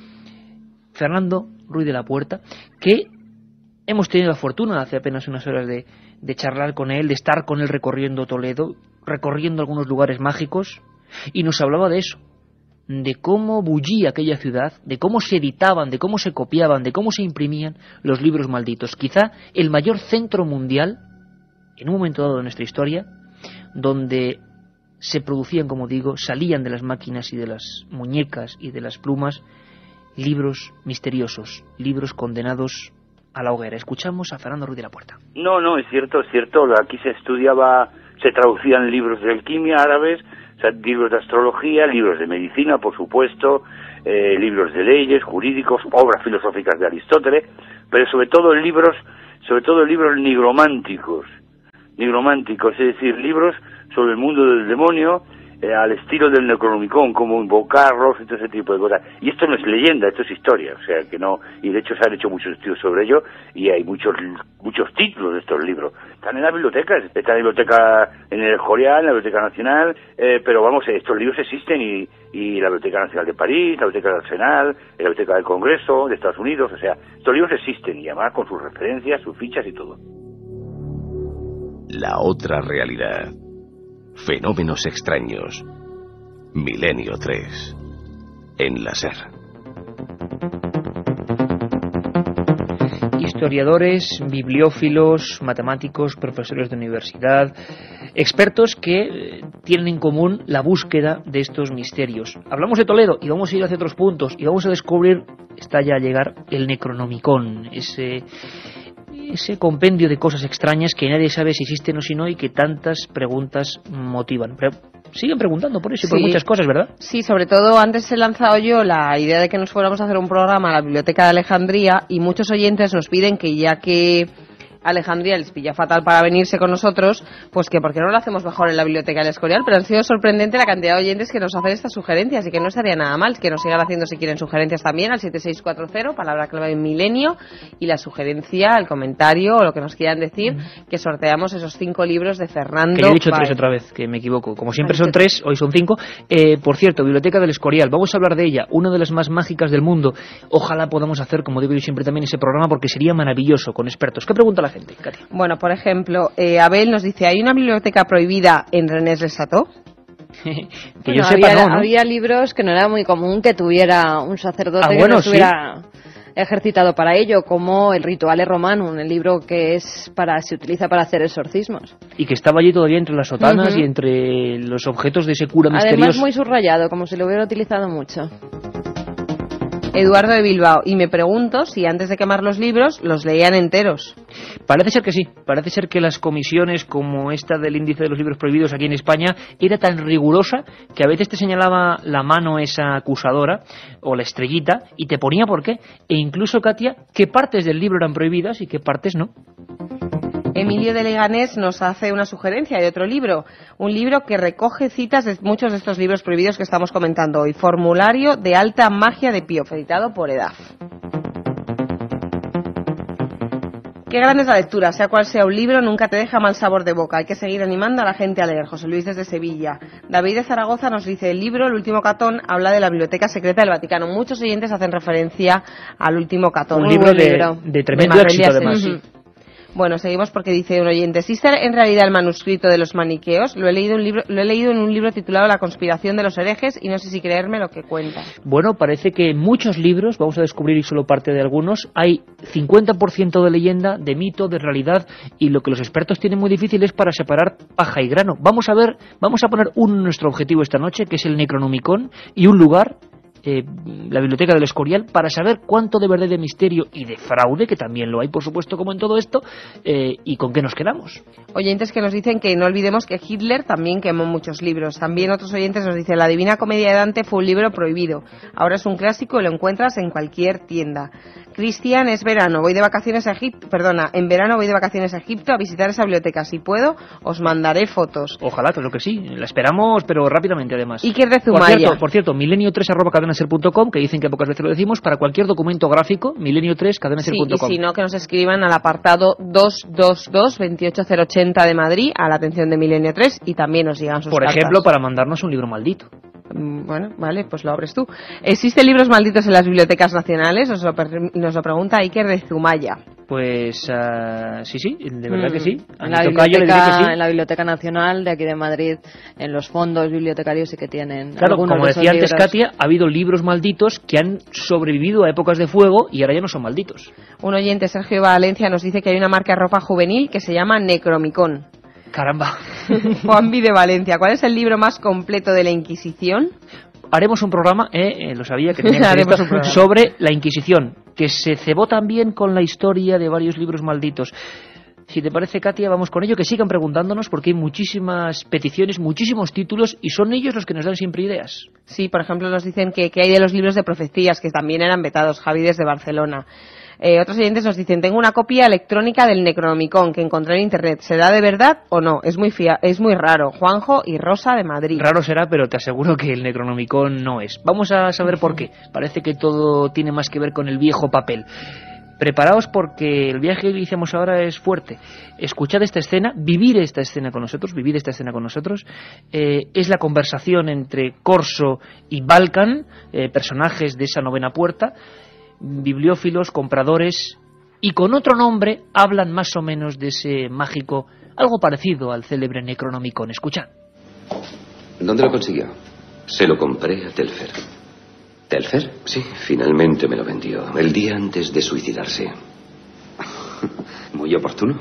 Fernando Ruiz de la Puerta, que hemos tenido la fortuna hace apenas unas horas de, de charlar con él, de estar con él recorriendo Toledo, recorriendo algunos lugares mágicos, y nos hablaba de eso, de cómo bullía aquella ciudad, de cómo se editaban, de cómo se copiaban, de cómo se imprimían los libros malditos. Quizá el mayor centro mundial, en un momento dado de nuestra historia, donde se producían, como digo, salían de las máquinas y de las muñecas y de las plumas libros misteriosos, libros condenados a la hoguera. Escuchamos a Fernando Ruiz de la Puerta. No, no, es cierto, es cierto. Aquí se estudiaba, se traducían libros de alquimia árabes, o sea, libros de astrología, libros de medicina, por supuesto, eh, libros de leyes, jurídicos, obras filosóficas de Aristóteles, pero sobre todo libros, sobre todo libros nigrománticos, nigrománticos, es decir, libros sobre el mundo del demonio, eh, al estilo del Necronomicon, como invocarlos y todo ese tipo de cosas. Y esto no es leyenda, esto es historia, o sea que no, y de hecho se han hecho muchos estudios sobre ello, y hay muchos muchos títulos de estos libros. Están en las bibliotecas, está en la biblioteca, en el Escorial, en la Biblioteca Nacional, eh, pero vamos, estos libros existen, y, y la Biblioteca Nacional de París, la Biblioteca del Arsenal, la Biblioteca del Congreso de Estados Unidos, o sea, estos libros existen, y además con sus referencias, sus fichas y todo. La otra realidad. Fenómenos extraños. Milenio tres. En la SER. Historiadores, bibliófilos, matemáticos, profesores de universidad, expertos que tienen en común la búsqueda de estos misterios. Hablamos de Toledo y vamos a ir hacia otros puntos y vamos a descubrir, está ya a llegar, el Necronomicon, ese... ese compendio de cosas extrañas que nadie sabe si existen o si no y que tantas preguntas motivan. Pero siguen preguntando por eso y sí, por muchas cosas, ¿verdad? Sí, sobre todo antes he lanzado yo la idea de que nos fuéramos a hacer un programa a la Biblioteca de Alejandría y muchos oyentes nos piden que ya que Alejandría les pilla fatal para venirse con nosotros, pues que por qué no lo hacemos mejor en la Biblioteca del Escorial, pero ha sido sorprendente la cantidad de oyentes que nos hacen estas sugerencias y que no estaría nada mal, que nos sigan haciendo si quieren sugerencias también al siete seis cuatro cero, palabra clave milenio, y la sugerencia, el comentario o lo que nos quieran decir, mm. que sorteamos esos cinco libros de Fernando. Que yo he dicho Baez. Tres otra vez, que me equivoco, como siempre son tres, hoy son cinco. Eh, por cierto, Biblioteca del Escorial, vamos a hablar de ella, una de las más mágicas del mundo. Ojalá podamos hacer, como digo yo siempre también, ese programa porque sería maravilloso con expertos. ¿Qué pregunta la gente, Katia? Bueno, por ejemplo, eh, Abel nos dice, ¿hay una biblioteca prohibida en Rennes-le-Château? que bueno, yo sepa, había, no, ¿no? había libros que no era muy común que tuviera un sacerdote ah, que bueno, no estuviera sí. ejercitado para ello, como el Rituale Romanum, el libro que es para se utiliza para hacer exorcismos. Y que estaba allí todavía entre las sotanas uh-huh. y entre los objetos de ese cura Además, misterioso. Además muy subrayado, como si lo hubiera utilizado mucho. Eduardo de Bilbao, y me pregunto si antes de quemar los libros los leían enteros. Parece ser que sí, parece ser que las comisiones como esta del índice de los libros prohibidos aquí en España era tan rigurosa que a veces te señalaba la mano esa acusadora o la estrellita y te ponía por qué, e incluso, Katia, qué partes del libro eran prohibidas y qué partes no. Emilio de Leganés nos hace una sugerencia de otro libro, un libro que recoge citas de muchos de estos libros prohibidos que estamos comentando hoy, Formulario de Alta Magia de Pío, editado por Edaf. Qué grande es la lectura, sea cual sea un libro, nunca te deja mal sabor de boca, hay que seguir animando a la gente a leer. José Luis desde Sevilla. David de Zaragoza nos dice, el libro El último Catón habla de la biblioteca secreta del Vaticano. Muchos oyentes hacen referencia al último Catón. Un libro de, libro de tremendo de éxito además, sí. Bueno, seguimos porque dice un oyente, ¿existe en realidad el manuscrito de los maniqueos? Lo he leído, un libro, lo he leído en un libro titulado La conspiración de los herejes y no sé si creerme lo que cuenta. Bueno, parece que en muchos libros, vamos a descubrir solo parte de algunos, hay cincuenta por ciento de leyenda, de mito, de realidad, y lo que los expertos tienen muy difícil es para separar paja y grano. Vamos a ver, vamos a poner un nuestro objetivo esta noche, que es el Necronomicon, y un lugar, Eh, la Biblioteca del Escorial, para saber cuánto de verdad de misterio y de fraude, que también lo hay por supuesto como en todo esto, eh, y con qué nos quedamos. Oyentes que nos dicen que no olvidemos que Hitler también quemó muchos libros. También otros oyentes nos dicen, la Divina Comedia de Dante fue un libro prohibido, ahora es un clásico y lo encuentras en cualquier tienda. Cristian, es verano, voy de vacaciones a Egipto, perdona, en verano voy de vacaciones a Egipto a visitar esa biblioteca, si puedo os mandaré fotos. Ojalá, claro que sí, la esperamos, pero rápidamente además. Iker de Zumaya. Por cierto, por cierto milenio tres arroba cadenaser punto com, que dicen que pocas veces lo decimos, para cualquier documento gráfico, milenio tres cadenaser punto com. Sí, y si no, que nos escriban al apartado dos dos dos, veintiocho cero ochenta de Madrid, a la atención de Milenio tres, y también nos llegan sus Por cartas. ejemplo, para mandarnos un libro maldito. Bueno, vale, pues lo abres tú. ¿Existen libros malditos en las bibliotecas nacionales? Nos lo, nos lo pregunta Iker de Zumaya. Pues uh, sí, sí, de verdad mm. que sí. En la, biblioteca, sí. en la Biblioteca Nacional de aquí de Madrid, en los fondos bibliotecarios sí que tienen. Claro, como decía antes libros. Katia, ha habido libros malditos que han sobrevivido a épocas de fuego y ahora ya no son malditos. Un oyente, Sergio Valencia, nos dice que hay una marca de ropa juvenil que se llama Necromicon. Caramba. Juanvi de Valencia, ¿cuál es el libro más completo de la Inquisición? haremos un programa, eh, eh, lo sabía que tenía que hacer esto, sobre la Inquisición, que se cebó también con la historia de varios libros malditos. Si te parece, Katia, vamos con ello, que sigan preguntándonos porque hay muchísimas peticiones, muchísimos títulos y son ellos los que nos dan siempre ideas. Sí, por ejemplo, nos dicen que, que hay de los libros de profecías, que también eran vetados, Javi desde Barcelona. Eh, otros oyentes nos dicen, tengo una copia electrónica del Necronomicon que encontré en internet. ¿Se da de verdad o no? Es muy fia es muy raro. Juanjo y Rosa de Madrid. Raro será, pero te aseguro que el Necronomicon no es. Vamos a saber por qué. Parece que todo tiene más que ver con el viejo papel. Preparaos porque el viaje que iniciamos ahora es fuerte. Escuchad esta escena, vivir esta escena con nosotros, vivir esta escena con nosotros. Eh, es la conversación entre Corso y Balkan, eh, personajes de esa novena puerta. Bibliófilos, compradores, y con otro nombre hablan más o menos de ese mágico, algo parecido al célebre Necronomicon. Escuchad. ¿Dónde lo consiguió? Se lo compré a Telfer. ¿Telfer? Sí, finalmente me lo vendió, el día antes de suicidarse. Muy oportuno.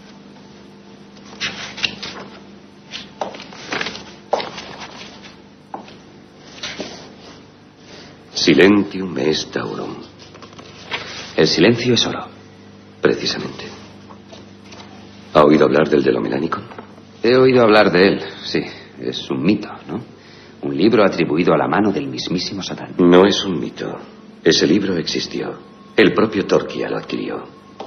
Silentium est aurum. El silencio es oro. Precisamente. ¿Ha oído hablar del Delomelanicon? He oído hablar de él, sí. Es un mito, ¿no? Un libro atribuido a la mano del mismísimo Satán. No es un mito. Ese libro existió. El propio Torquia lo adquirió.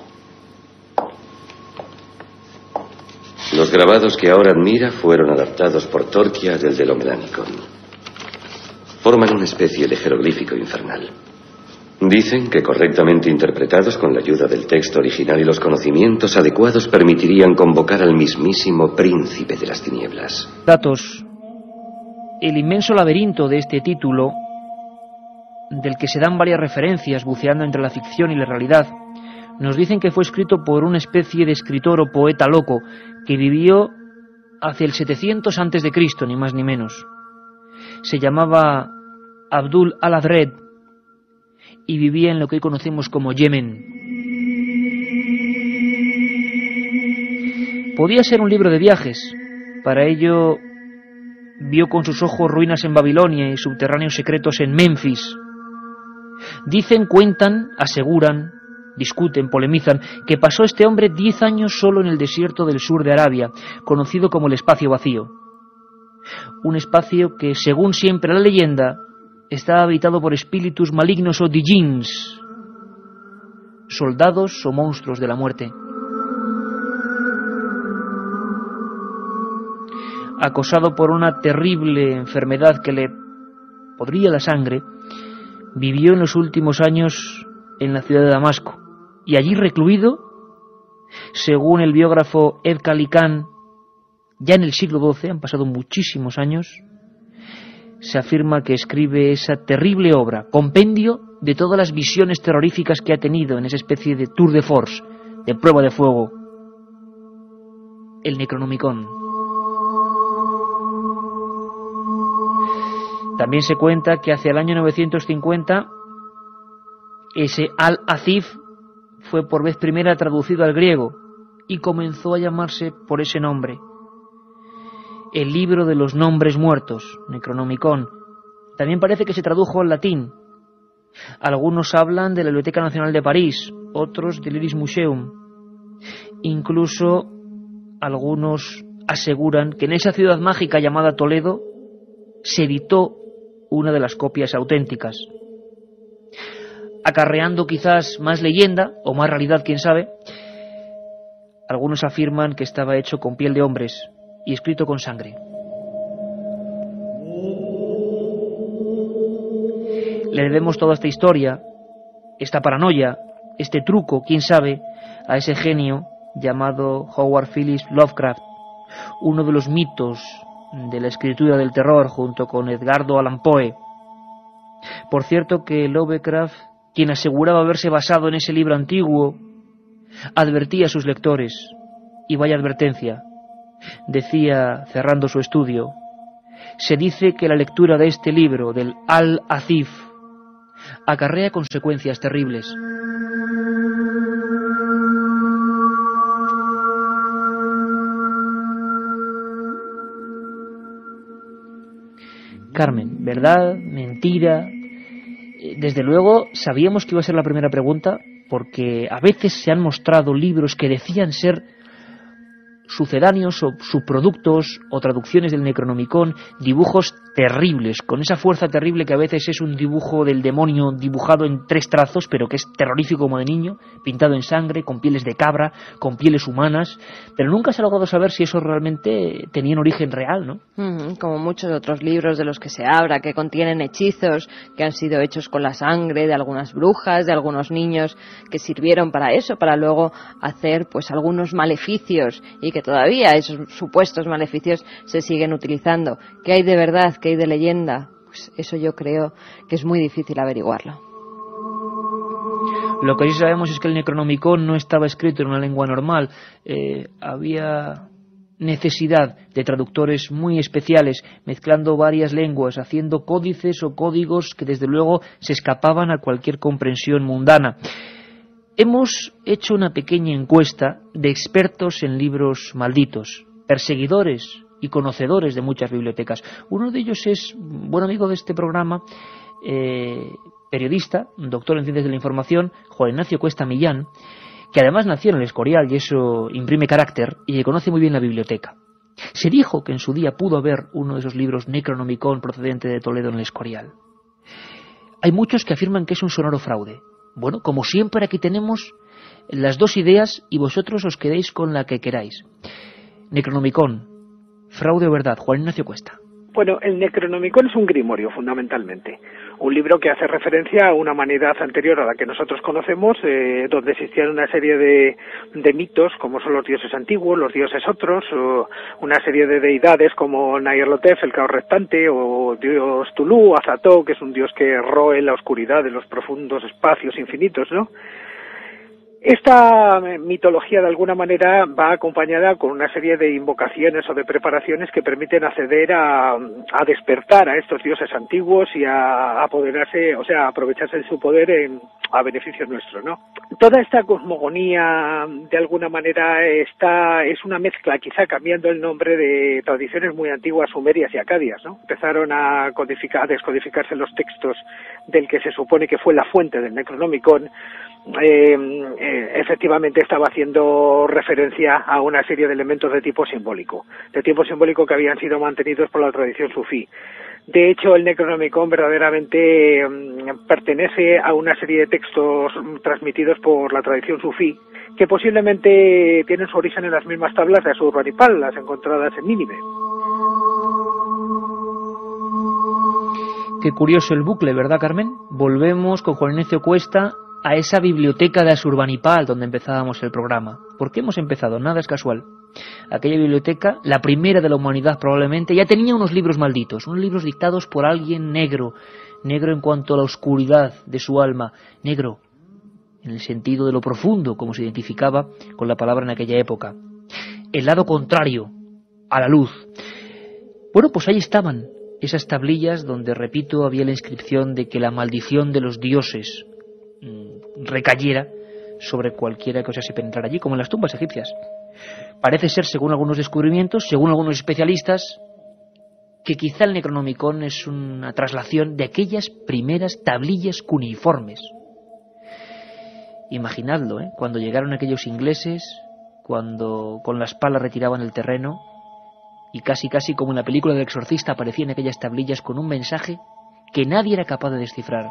Los grabados que ahora admira fueron adaptados por Torquia del Delomelanicon. Forman una especie de jeroglífico infernal. Dicen que correctamente interpretados con la ayuda del texto original y los conocimientos adecuados permitirían convocar al mismísimo príncipe de las tinieblas. Datos. El inmenso laberinto de este título, del que se dan varias referencias buceando entre la ficción y la realidad, nos dicen que fue escrito por una especie de escritor o poeta loco que vivió hacia el setecientos antes de Cristo, ni más ni menos. Se llamaba Abdul al-Adred y vivía en lo que hoy conocemos como Yemen. Podía ser un libro de viajes. Para ello vio con sus ojos ruinas en Babilonia y subterráneos secretos en Memphis. Dicen, cuentan, aseguran, discuten, polemizan, que pasó este hombre diez años solo en el desierto del sur de Arabia, conocido como el espacio vacío. Un espacio que, según siempre la leyenda, está habitado por espíritus malignos o djinns, soldados o monstruos de la muerte. Acosado por una terrible enfermedad que le podría la sangre, vivió en los últimos años en la ciudad de Damasco, y allí recluido, según el biógrafo Ed Kalikan, ya en el siglo doce, han pasado muchísimos años, se afirma que escribe esa terrible obra, compendio de todas las visiones terroríficas que ha tenido en esa especie de tour de force, de prueba de fuego, el Necronomicon. También se cuenta que hacia el año novecientos cincuenta ese Al-Azif fue por vez primera traducido al griego y comenzó a llamarse por ese nombre. El libro de los nombres muertos, Necronomicon. También parece que se tradujo al latín. Algunos hablan de la Biblioteca Nacional de París, otros del Iris Museum. Incluso algunos aseguran que en esa ciudad mágica llamada Toledo se editó una de las copias auténticas, acarreando quizás más leyenda o más realidad, quién sabe. Algunos afirman que estaba hecho con piel de hombres y escrito con sangre. Le debemos toda esta historia, esta paranoia, este truco, quién sabe, a ese genio llamado Howard Phillips Lovecraft, uno de los mitos de la escritura del terror junto con Edgardo Allan Poe. Por cierto que Lovecraft, quien aseguraba haberse basado en ese libro antiguo, advertía a sus lectores, y vaya advertencia, decía cerrando su estudio: se dice que la lectura de este libro del Al-Azif acarrea consecuencias terribles. Carmen, ¿verdad? ¿Mentira? Desde luego sabíamos que iba a ser la primera pregunta, porque a veces se han mostrado libros que decían ser sucedáneos o subproductos o traducciones del Necronomicon, dibujos terribles, con esa fuerza terrible que a veces es un dibujo del demonio dibujado en tres trazos, pero que es terrorífico como de niño, pintado en sangre, con pieles de cabra, con pieles humanas, pero nunca se ha logrado saber si eso realmente tenía un origen real, ¿no? Uh-huh, como muchos otros libros de los que se habla, que contienen hechizos que han sido hechos con la sangre de algunas brujas, de algunos niños que sirvieron para eso, para luego hacer pues algunos maleficios, y que todavía esos supuestos maleficios se siguen utilizando. ¿Qué hay de verdad? ¿Qué hay de leyenda? Pues eso yo creo que es muy difícil averiguarlo. Lo que sí sabemos es que el Necronomicon no estaba escrito en una lengua normal. Eh, había necesidad de traductores muy especiales, mezclando varias lenguas, haciendo códices o códigos que desde luego se escapaban a cualquier comprensión mundana. Hemos hecho una pequeña encuesta de expertos en libros malditos, perseguidores y conocedores de muchas bibliotecas. Uno de ellos es buen amigo de este programa, eh, periodista, doctor en Ciencias de la Información, Juan Ignacio Cuesta Millán, que además nació en el Escorial y eso imprime carácter y que conoce muy bien la biblioteca. Se dijo que en su día pudo haber uno de esos libros Necronomicon procedente de Toledo en el Escorial. Hay muchos que afirman que es un sonoro fraude. Bueno, como siempre aquí tenemos las dos ideas y vosotros os quedéis con la que queráis. Necronomicon, fraude o verdad, Juan Ignacio Cuesta. Bueno, el Necronomicon es un grimorio, fundamentalmente. Un libro que hace referencia a una humanidad anterior a la que nosotros conocemos, eh, donde existían una serie de, de mitos, como son los dioses antiguos, los dioses otros, o una serie de deidades como Nyarlathotep, el caos restante, o dios Tulu, Azató, que es un dios que roe la oscuridad de los profundos espacios infinitos, ¿no? Esta mitología de alguna manera va acompañada con una serie de invocaciones o de preparaciones que permiten acceder a, a despertar a estos dioses antiguos y a apoderarse, o sea, aprovecharse de su poder en, a beneficio nuestro, ¿no? Toda esta cosmogonía de alguna manera está es una mezcla, quizá cambiando el nombre, de tradiciones muy antiguas sumerias y acadias, ¿no? Empezaron a codificar, a descodificarse los textos del que se supone que fue la fuente del Necronomicon. Eh, eh, efectivamente estaba haciendo referencia a una serie de elementos de tipo simbólico, de tipo simbólico que habían sido mantenidos por la tradición sufí. De hecho, el Necronomicon verdaderamente eh, pertenece a una serie de textos transmitidos por la tradición sufí, que posiblemente tienen su origen en las mismas tablas de Asurbanipal, las encontradas en Nínive. Qué curioso el bucle, ¿verdad, Carmen? Volvemos con Juan Ignacio Cuesta a esa biblioteca de Asurbanipal donde empezábamos el programa. ¿Por qué hemos empezado? Nada es casual. Aquella biblioteca, la primera de la humanidad probablemente, ya tenía unos libros malditos, unos libros dictados por alguien negro, negro en cuanto a la oscuridad de su alma, negro en el sentido de lo profundo, como se identificaba con la palabra en aquella época. El lado contrario a la luz. Bueno, pues ahí estaban esas tablillas donde, repito, había la inscripción de que la maldición de los dioses recayera sobre cualquiera que osase penetrar allí, como en las tumbas egipcias. Parece ser, según algunos descubrimientos, según algunos especialistas, que quizá el Necronomicon es una traslación de aquellas primeras tablillas cuneiformes. Imaginadlo, ¿eh? Cuando llegaron aquellos ingleses, cuando con las palas retiraban el terreno, y casi casi como en la película del exorcista aparecían aquellas tablillas con un mensaje que nadie era capaz de descifrar.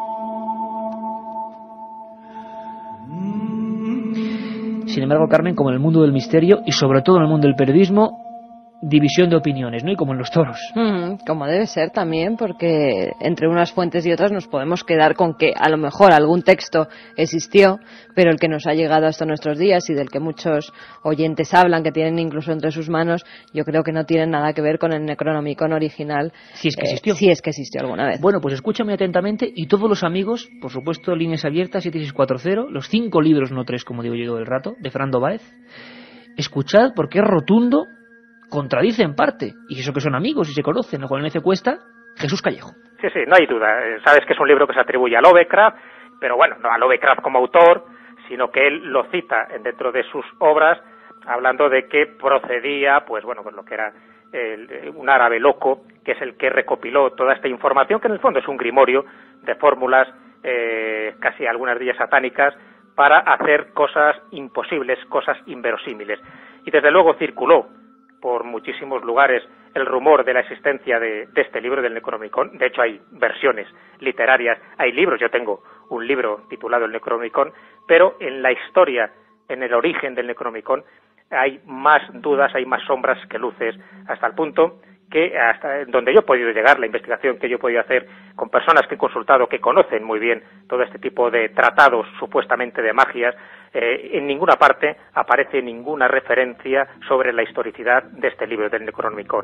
Sin embargo, Carmen, como en el mundo del misterio y sobre todo en el mundo del periodismo, división de opiniones, ¿no? Y como en los toros. Mm, como debe ser también, porque entre unas fuentes y otras nos podemos quedar con que a lo mejor algún texto existió, pero el que nos ha llegado hasta nuestros días y del que muchos oyentes hablan, que tienen incluso entre sus manos, yo creo que no tiene nada que ver con el Necronomicon original. Si es que existió. Eh, si es que existió alguna vez. Bueno, pues escúchame atentamente, y todos los amigos, por supuesto, líneas abiertas, siete seis cuatro cero, los cinco libros, no tres, como digo yo del rato, de Fernando Báez. Escuchad, porque es rotundo, contradice en parte, y eso que son amigos y se conocen. Juan Ignacio Cuesta, Jesús Callejo. Sí, sí, no hay duda. Sabes que es un libro que se atribuye a Lovecraft, pero bueno, no a Lovecraft como autor, sino que él lo cita dentro de sus obras, hablando de que procedía, pues bueno, pues lo que era el, un árabe loco, que es el que recopiló toda esta información, que en el fondo es un grimorio de fórmulas, eh, casi algunas de ellas satánicas, para hacer cosas imposibles, cosas inverosímiles. Y desde luego circuló por muchísimos lugares el rumor de la existencia de, de este libro del Necronomicon. De hecho, hay versiones literarias, hay libros. Yo tengo un libro titulado El Necronomicon, pero en la historia, en el origen del Necronomicon, hay más dudas, hay más sombras que luces, hasta el punto que hasta donde yo he podido llegar, la investigación que yo he podido hacer con personas que he consultado, que conocen muy bien todo este tipo de tratados supuestamente de magias, eh, en ninguna parte aparece ninguna referencia sobre la historicidad de este libro del Necronomicon.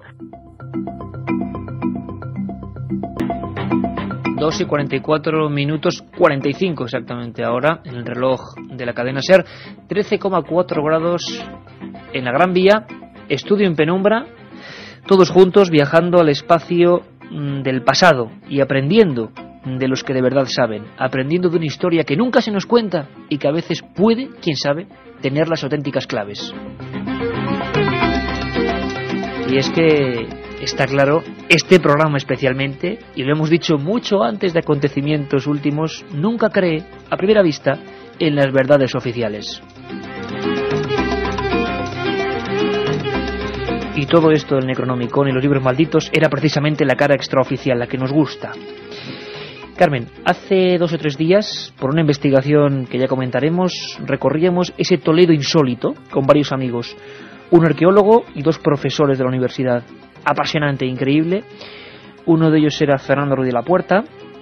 dos y cuarenta y cuatro minutos, cuarenta y cinco exactamente ahora, en el reloj de la cadena SER, trece coma cuatro grados en la Gran Vía, estudio en penumbra, todos juntos viajando al espacio del pasado y aprendiendo de los que de verdad saben, aprendiendo de una historia que nunca se nos cuenta y que a veces puede, quién sabe, tener las auténticas claves. Y es que está claro, este programa especialmente, y lo hemos dicho mucho antes de acontecimientos últimos, nunca cree, a primera vista, en las verdades oficiales. Y todo esto del Necronomicon y los libros malditos era precisamente la cara extraoficial, la que nos gusta. Carmen, hace dos o tres días, por una investigación que ya comentaremos, recorríamos ese Toledo insólito con varios amigos, un arqueólogo y dos profesores de la universidad. Apasionante e increíble. Uno de ellos era Fernando Ruiz de la Puerta.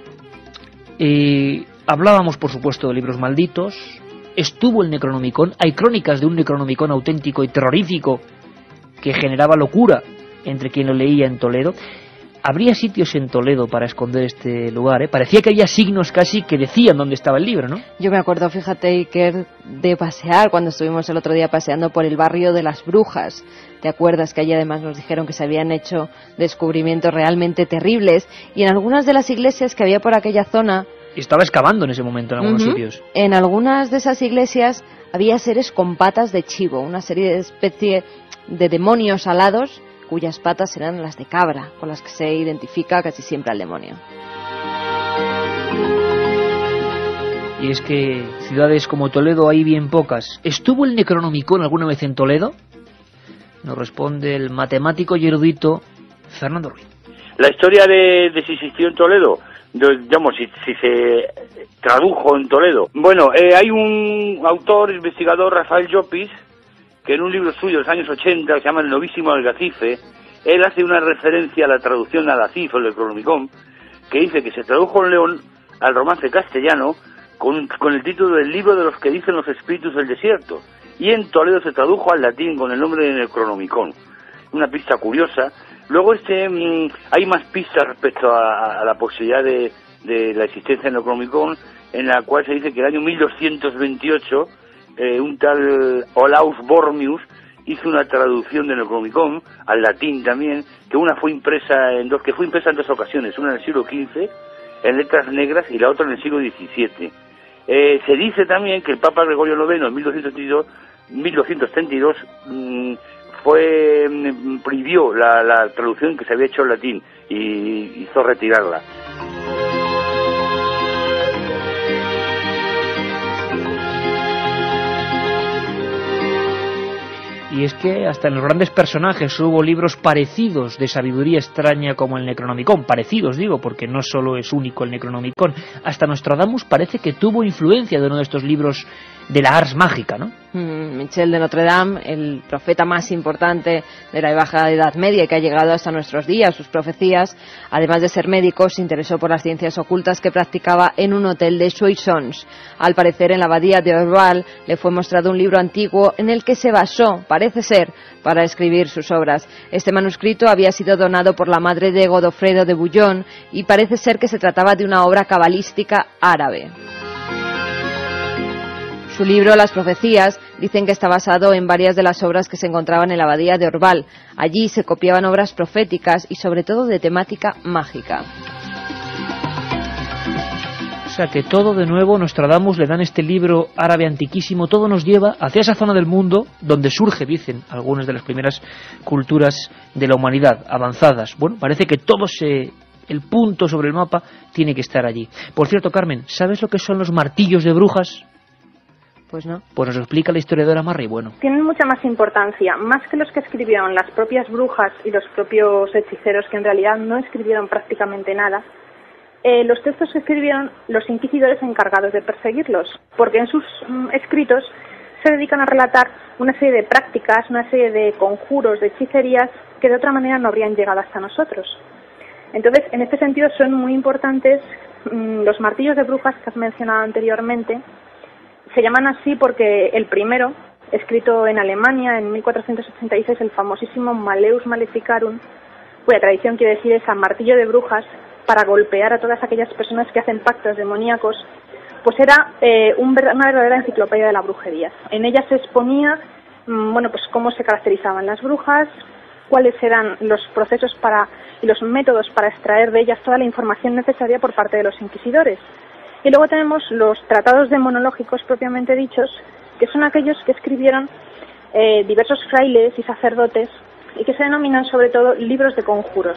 Eh, hablábamos, por supuesto, de libros malditos. Estuvo el Necronomicon. Hay crónicas de un Necronomicon auténtico y terrorífico que generaba locura entre quien lo leía en Toledo. Habría sitios en Toledo para esconder este lugar, ¿eh? Parecía que había signos casi que decían dónde estaba el libro, ¿no? Yo me acuerdo, fíjate, Iker, de pasear cuando estuvimos el otro día paseando por el barrio de las Brujas. ¿Te acuerdas que allí además nos dijeron que se habían hecho descubrimientos realmente terribles? Y en algunas de las iglesias que había por aquella zona... Estaba excavando en ese momento en algunos uh-huh, sitios. En algunas de esas iglesias había seres con patas de chivo, una serie de especie de demonios alados cuyas patas eran las de cabra, con las que se identifica casi siempre al demonio. Y es que ciudades como Toledo hay bien pocas. ¿Estuvo el Necronomicon alguna vez en Toledo? Nos responde el matemático y erudito Fernando Ruiz. La historia de, de si existió en Toledo, de, digamos, si, si se tradujo en Toledo. Bueno, eh, hay un autor, investigador, Rafael Llopis, que en un libro suyo de los años ochenta, que se llama El novísimo Algacife, él hace una referencia a la traducción al Algacife, el Necronomicon, que dice que se tradujo en León al romance castellano con, con el título del libro de los que dicen los espíritus del desierto, y en Toledo se tradujo al latín con el nombre de Necronomicon. Una pista curiosa. Luego este mmm, hay más pistas respecto a, a la posibilidad de, de la existencia del Necronomicon, en la cual se dice que el año mil doscientos veintiocho eh, un tal Olaus Bormius hizo una traducción del Necronomicon al latín también, que una fue impresa en dos, que fue impresa en dos ocasiones, una en el siglo quince en letras negras y la otra en el siglo diecisiete. Eh, se dice también que el Papa Gregorio noveno en mil doscientos treinta y dos mmm, fue mmm, prohibió la, la traducción que se había hecho en latín y hizo retirarla. Y es que hasta en los grandes personajes hubo libros parecidos de sabiduría extraña como el Necronomicon, parecidos digo, porque no solo es único el Necronomicon. Hasta Nostradamus parece que tuvo influencia de uno de estos libros de la Ars Mágica, ¿no? Mm, Michel de Notre Dame, el profeta más importante de la Baja Edad Media y que ha llegado hasta nuestros días. Sus profecías, además de ser médico, se interesó por las ciencias ocultas que practicaba en un hotel de Soissons. Al parecer, en la abadía de Orval le fue mostrado un libro antiguo en el que se basó, parece ser, para escribir sus obras. Este manuscrito había sido donado por la madre de Godofredo de Bouillon y parece ser que se trataba de una obra cabalística árabe. Su libro, Las Profecías, dicen que está basado en varias de las obras que se encontraban en la abadía de Orval. Allí se copiaban obras proféticas y sobre todo de temática mágica. sea que todo de nuevo, Nostradamus le dan este libro árabe antiquísimo, todo nos lleva hacia esa zona del mundo donde surge, dicen, algunas de las primeras culturas de la humanidad, avanzadas. Bueno, parece que todo se... el punto sobre el mapa tiene que estar allí. Por cierto, Carmen, ¿sabes lo que son los martillos de brujas? Pues no. Pues nos lo explica la historiadora Marri Bueno. Tienen mucha más importancia, más que los que escribieron las propias brujas y los propios hechiceros, que en realidad no escribieron prácticamente nada. Eh, los textos que escribieron los inquisidores encargados de perseguirlos, porque en sus mm, escritos se dedican a relatar una serie de prácticas, una serie de conjuros, de hechicerías que de otra manera no habrían llegado hasta nosotros. Entonces, en este sentido son muy importantes mmm, los martillos de brujas que has mencionado anteriormente. Se llaman así porque el primero, escrito en Alemania en mil cuatrocientos ochenta y seis, el famosísimo Malleus Maleficarum, cuya tradición quiere decir es a martillo de brujas, para golpear a todas aquellas personas que hacen pactos demoníacos, pues era eh, un, una verdadera enciclopedia de la brujería. En ella se exponía, mmm, bueno, pues cómo se caracterizaban las brujas, cuáles eran los procesos para y los métodos para extraer de ellas toda la información necesaria por parte de los inquisidores. Y luego tenemos los tratados demonológicos propiamente dichos, que son aquellos que escribieron eh, diversos frailes y sacerdotes y que se denominan sobre todo libros de conjuros.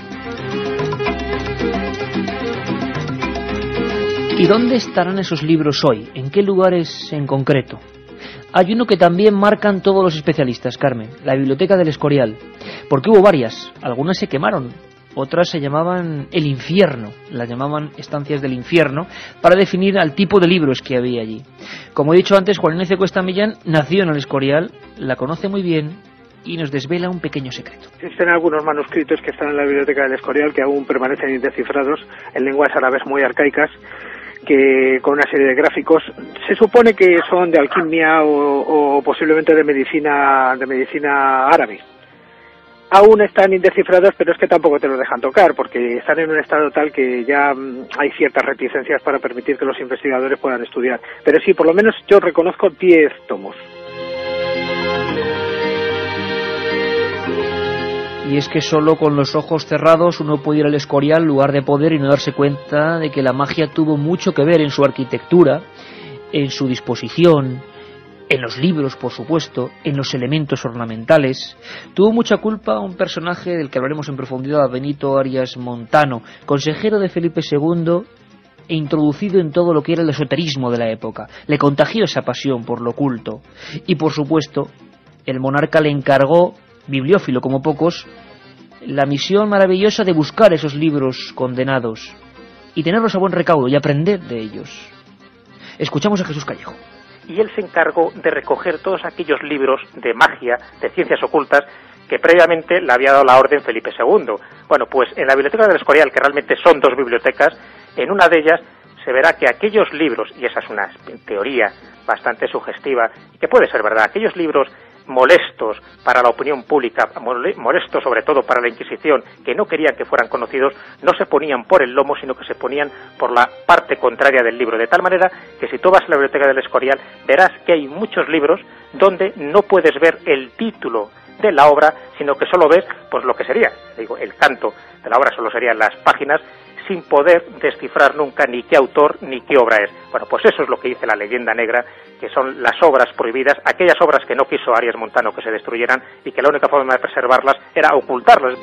¿Y dónde estarán esos libros hoy? ¿En qué lugares en concreto? Hay uno que también marcan todos los especialistas, Carmen, la Biblioteca del Escorial, porque hubo varias, algunas se quemaron, otras se llamaban el infierno, las llamaban estancias del infierno, para definir al tipo de libros que había allí. Como he dicho antes, Juan Ignacio Cuesta Millán nació en el Escorial, la conoce muy bien y nos desvela un pequeño secreto. Existen algunos manuscritos que están en la Biblioteca del Escorial que aún permanecen indescifrados en lenguas árabes muy arcaicas, que con una serie de gráficos se supone que son de alquimia o, o posiblemente de medicina de medicina árabe. Aún están indescifrados, pero es que tampoco te los dejan tocar, porque están en un estado tal que ya mmm, hay ciertas reticencias para permitir que los investigadores puedan estudiar. Pero sí, por lo menos yo reconozco diez tomos. Y es que solo con los ojos cerrados uno puede ir al Escorial, lugar de poder, y no darse cuenta de que la magia tuvo mucho que ver en su arquitectura, en su disposición, en los libros, por supuesto, en los elementos ornamentales. Tuvo mucha culpa un personaje del que hablaremos en profundidad, Benito Arias Montano, consejero de Felipe segundo e introducido en todo lo que era el esoterismo de la época. Le contagió esa pasión por lo oculto. Y, por supuesto, el monarca le encargó, bibliófilo como pocos, la misión maravillosa de buscar esos libros condenados y tenerlos a buen recaudo y aprender de ellos. Escuchamos a Jesús Callejo. Y él se encargó de recoger todos aquellos libros de magia, de ciencias ocultas, que previamente le había dado la orden Felipe segundo. Bueno, pues en la Biblioteca del Escorial, que realmente son dos bibliotecas, en una de ellas se verá que aquellos libros, y esa es una teoría bastante sugestiva, y que puede ser verdad, aquellos libros molestos para la opinión pública, molestos sobre todo para la Inquisición, que no querían que fueran conocidos, no se ponían por el lomo, sino que se ponían por la parte contraria del libro, de tal manera que si tú vas a la Biblioteca del Escorial verás que hay muchos libros donde no puedes ver el título de la obra, sino que solo ves pues lo que sería, digo, el canto de la obra, solo serían las páginas, sin poder descifrar nunca ni qué autor ni qué obra es. Bueno, pues eso es lo que dice la leyenda negra, que son las obras prohibidas, aquellas obras que no quiso Arias Montano que se destruyeran y que la única forma de preservarlas era ocultarlas.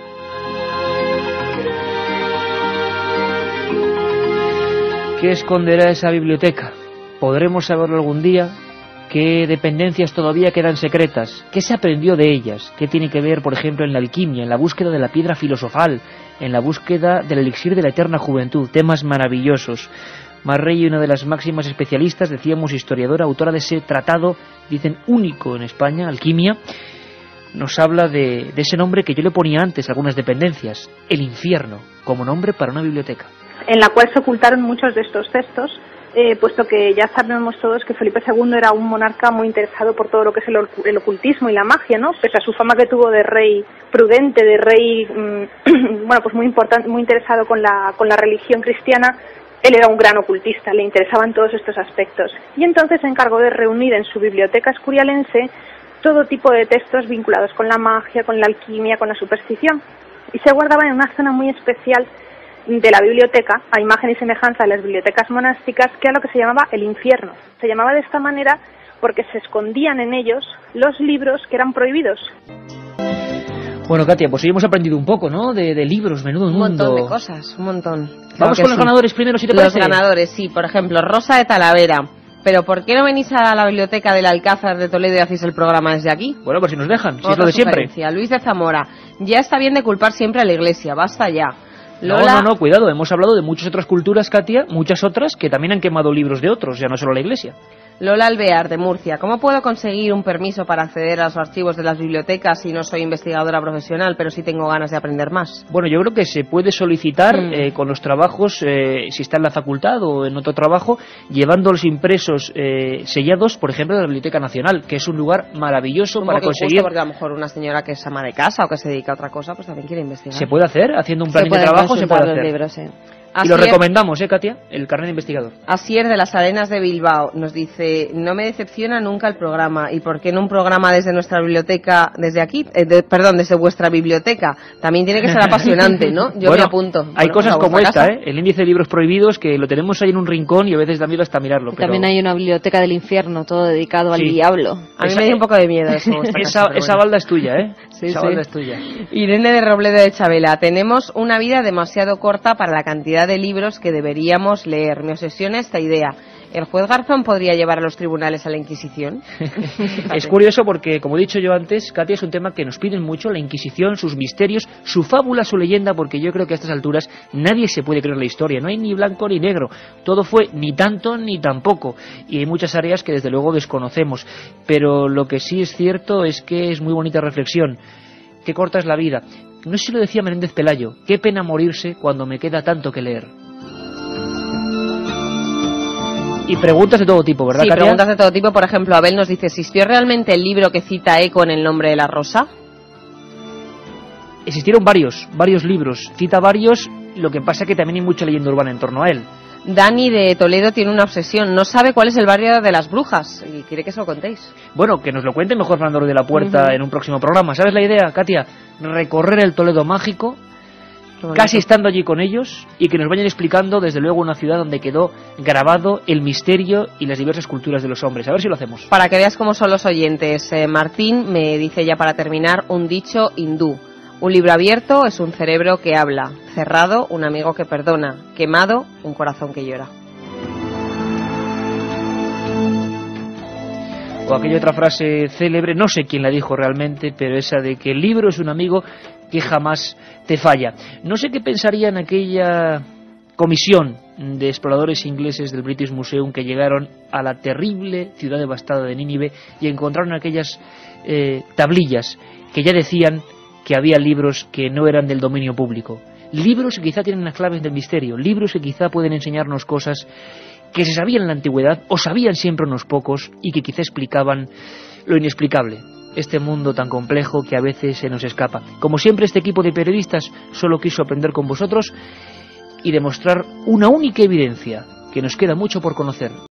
¿Qué esconderá esa biblioteca? ¿Podremos saberlo algún día? ¿Qué dependencias todavía quedan secretas? ¿Qué se aprendió de ellas? ¿Qué tiene que ver, por ejemplo, en la alquimia, en la búsqueda de la piedra filosofal, en la búsqueda del elixir de la eterna juventud? Temas maravillosos. Marrey, una de las máximas especialistas, decíamos historiadora, autora de ese tratado, dicen único en España, Alquimia, nos habla de, de ese nombre que yo le ponía antes, algunas dependencias, el infierno, como nombre para una biblioteca. En la cual se ocultaron muchos de estos textos, Eh, puesto que ya sabemos todos que Felipe segundo era un monarca muy interesado por todo lo que es el, el ocultismo y la magia, ¿no? Pese a su fama que tuvo de rey prudente, de rey, mmm, bueno, pues muy importante, muy interesado con la, con la religión cristiana, él era un gran ocultista, le interesaban todos estos aspectos. Y entonces se encargó de reunir en su biblioteca escurialense todo tipo de textos vinculados con la magia, con la alquimia, con la superstición. Y se guardaban en una zona muy especial de la biblioteca, a imagen y semejanza de las bibliotecas monásticas, que era lo que se llamaba el infierno. Se llamaba de esta manera porque se escondían en ellos los libros que eran prohibidos. Bueno, Katia, pues hoy hemos aprendido un poco, ¿no? De, de libros, menudo mundo. Un montón de cosas, un montón. Vamos Claro con que los sí. ganadores primero, si te Los parece. Los ganadores, sí. Por ejemplo, Rosa de Talavera. ¿Pero por qué no venís a la biblioteca del Alcázar de Toledo y hacéis el programa desde aquí? Bueno, pues si nos dejan, si Otra es lo de siempre. sugerencia. Luis de Zamora. Ya está bien de culpar siempre a la Iglesia, basta ya. No, Lola... no, no, cuidado, hemos hablado de muchas otras culturas, Katia, muchas otras que también han quemado libros de otros, ya no solo la Iglesia. Lola Alvear, de Murcia. ¿Cómo puedo conseguir un permiso para acceder a los archivos de las bibliotecas si no soy investigadora profesional, pero sí tengo ganas de aprender más? Bueno, yo creo que se puede solicitar Mm. eh, con los trabajos, eh, si está en la facultad o en otro trabajo, llevando los impresos eh, sellados, por ejemplo, de la Biblioteca Nacional, que es un lugar maravilloso Un para poco conseguir... injusto porque a lo mejor una señora que es ama de casa o que se dedica a otra cosa, pues también quiere investigar. Se puede hacer, haciendo un plan de pueden trabajo, se puede consultar hacer. los libros, sí. Y lo Asier- recomendamos, ¿eh, Katia? El carnet de investigador. Asier de las Arenas de Bilbao nos dice, no me decepciona nunca el programa. ¿Y por qué en un programa desde nuestra biblioteca, desde aquí, eh, de- perdón, desde vuestra biblioteca? También tiene que ser apasionante, ¿no? Yo Bueno, me apunto. Hay Bueno, pues cosas a como vuestra esta, casa. ¿eh? El índice de libros prohibidos, que lo tenemos ahí en un rincón y a veces da miedo hasta mirarlo. Y pero... también hay una biblioteca del infierno, todo dedicado al Sí. diablo. A mí Esa- me dio un poco de miedo eso. esta esa casa, pero esa bueno. balda es tuya, ¿eh? Sí, esa sí. balda es tuya. Irene de Robledo de Chabela, tenemos una vida demasiado corta para la cantidad de libros que deberíamos leer. Me obsesiona esta idea. ¿El juez Garzón podría llevar a los tribunales a la Inquisición? Es curioso porque, como he dicho yo antes, Katia, es un tema que nos piden mucho, la Inquisición, sus misterios, su fábula, su leyenda, porque yo creo que a estas alturas nadie se puede creer la historia, no hay ni blanco ni negro, todo fue ni tanto ni tampoco, y hay muchas áreas que desde luego desconocemos, pero lo que sí es cierto es que es muy bonita reflexión, qué corta es la vida. No sé si lo decía Menéndez Pelayo, qué pena morirse cuando me queda tanto que leer. Y preguntas de todo tipo, ¿verdad, Sí, Katia? preguntas de todo tipo. Por ejemplo, Abel nos dice, ¿existió realmente el libro que cita Eco en El nombre de la rosa? Existieron varios, varios libros, cita varios, lo que pasa que también hay mucha leyenda urbana en torno a él. Dani de Toledo tiene una obsesión, no sabe cuál es el barrio de las brujas y quiere que se lo contéis. Bueno, que nos lo cuente mejor Fernando de la Puerta Ujú. en un próximo programa. ¿Sabes la idea, Katia? Recorrer el Toledo mágico, casi estando allí con ellos, y que nos vayan explicando desde luego una ciudad donde quedó grabado el misterio y las diversas culturas de los hombres. A ver si lo hacemos. Para que veas cómo son los oyentes, eh, Martín me dice ya para terminar un dicho hindú. Un libro abierto es un cerebro que habla, cerrado un amigo que perdona, quemado un corazón que llora. O aquella otra frase célebre, no sé quién la dijo realmente, pero esa de que el libro es un amigo que jamás te falla. No sé qué pensaría en aquella comisión de exploradores ingleses del British Museum que llegaron a la terrible ciudad devastada de Nínive y encontraron aquellas eh, tablillas que ya decían que había libros que no eran del dominio público. Libros que quizá tienen las claves del misterio, libros que quizá pueden enseñarnos cosas que se sabían en la antigüedad o sabían siempre unos pocos y que quizá explicaban lo inexplicable. Este mundo tan complejo que a veces se nos escapa. Como siempre, este equipo de periodistas solo quiso aprender con vosotros y demostrar una única evidencia, que nos queda mucho por conocer.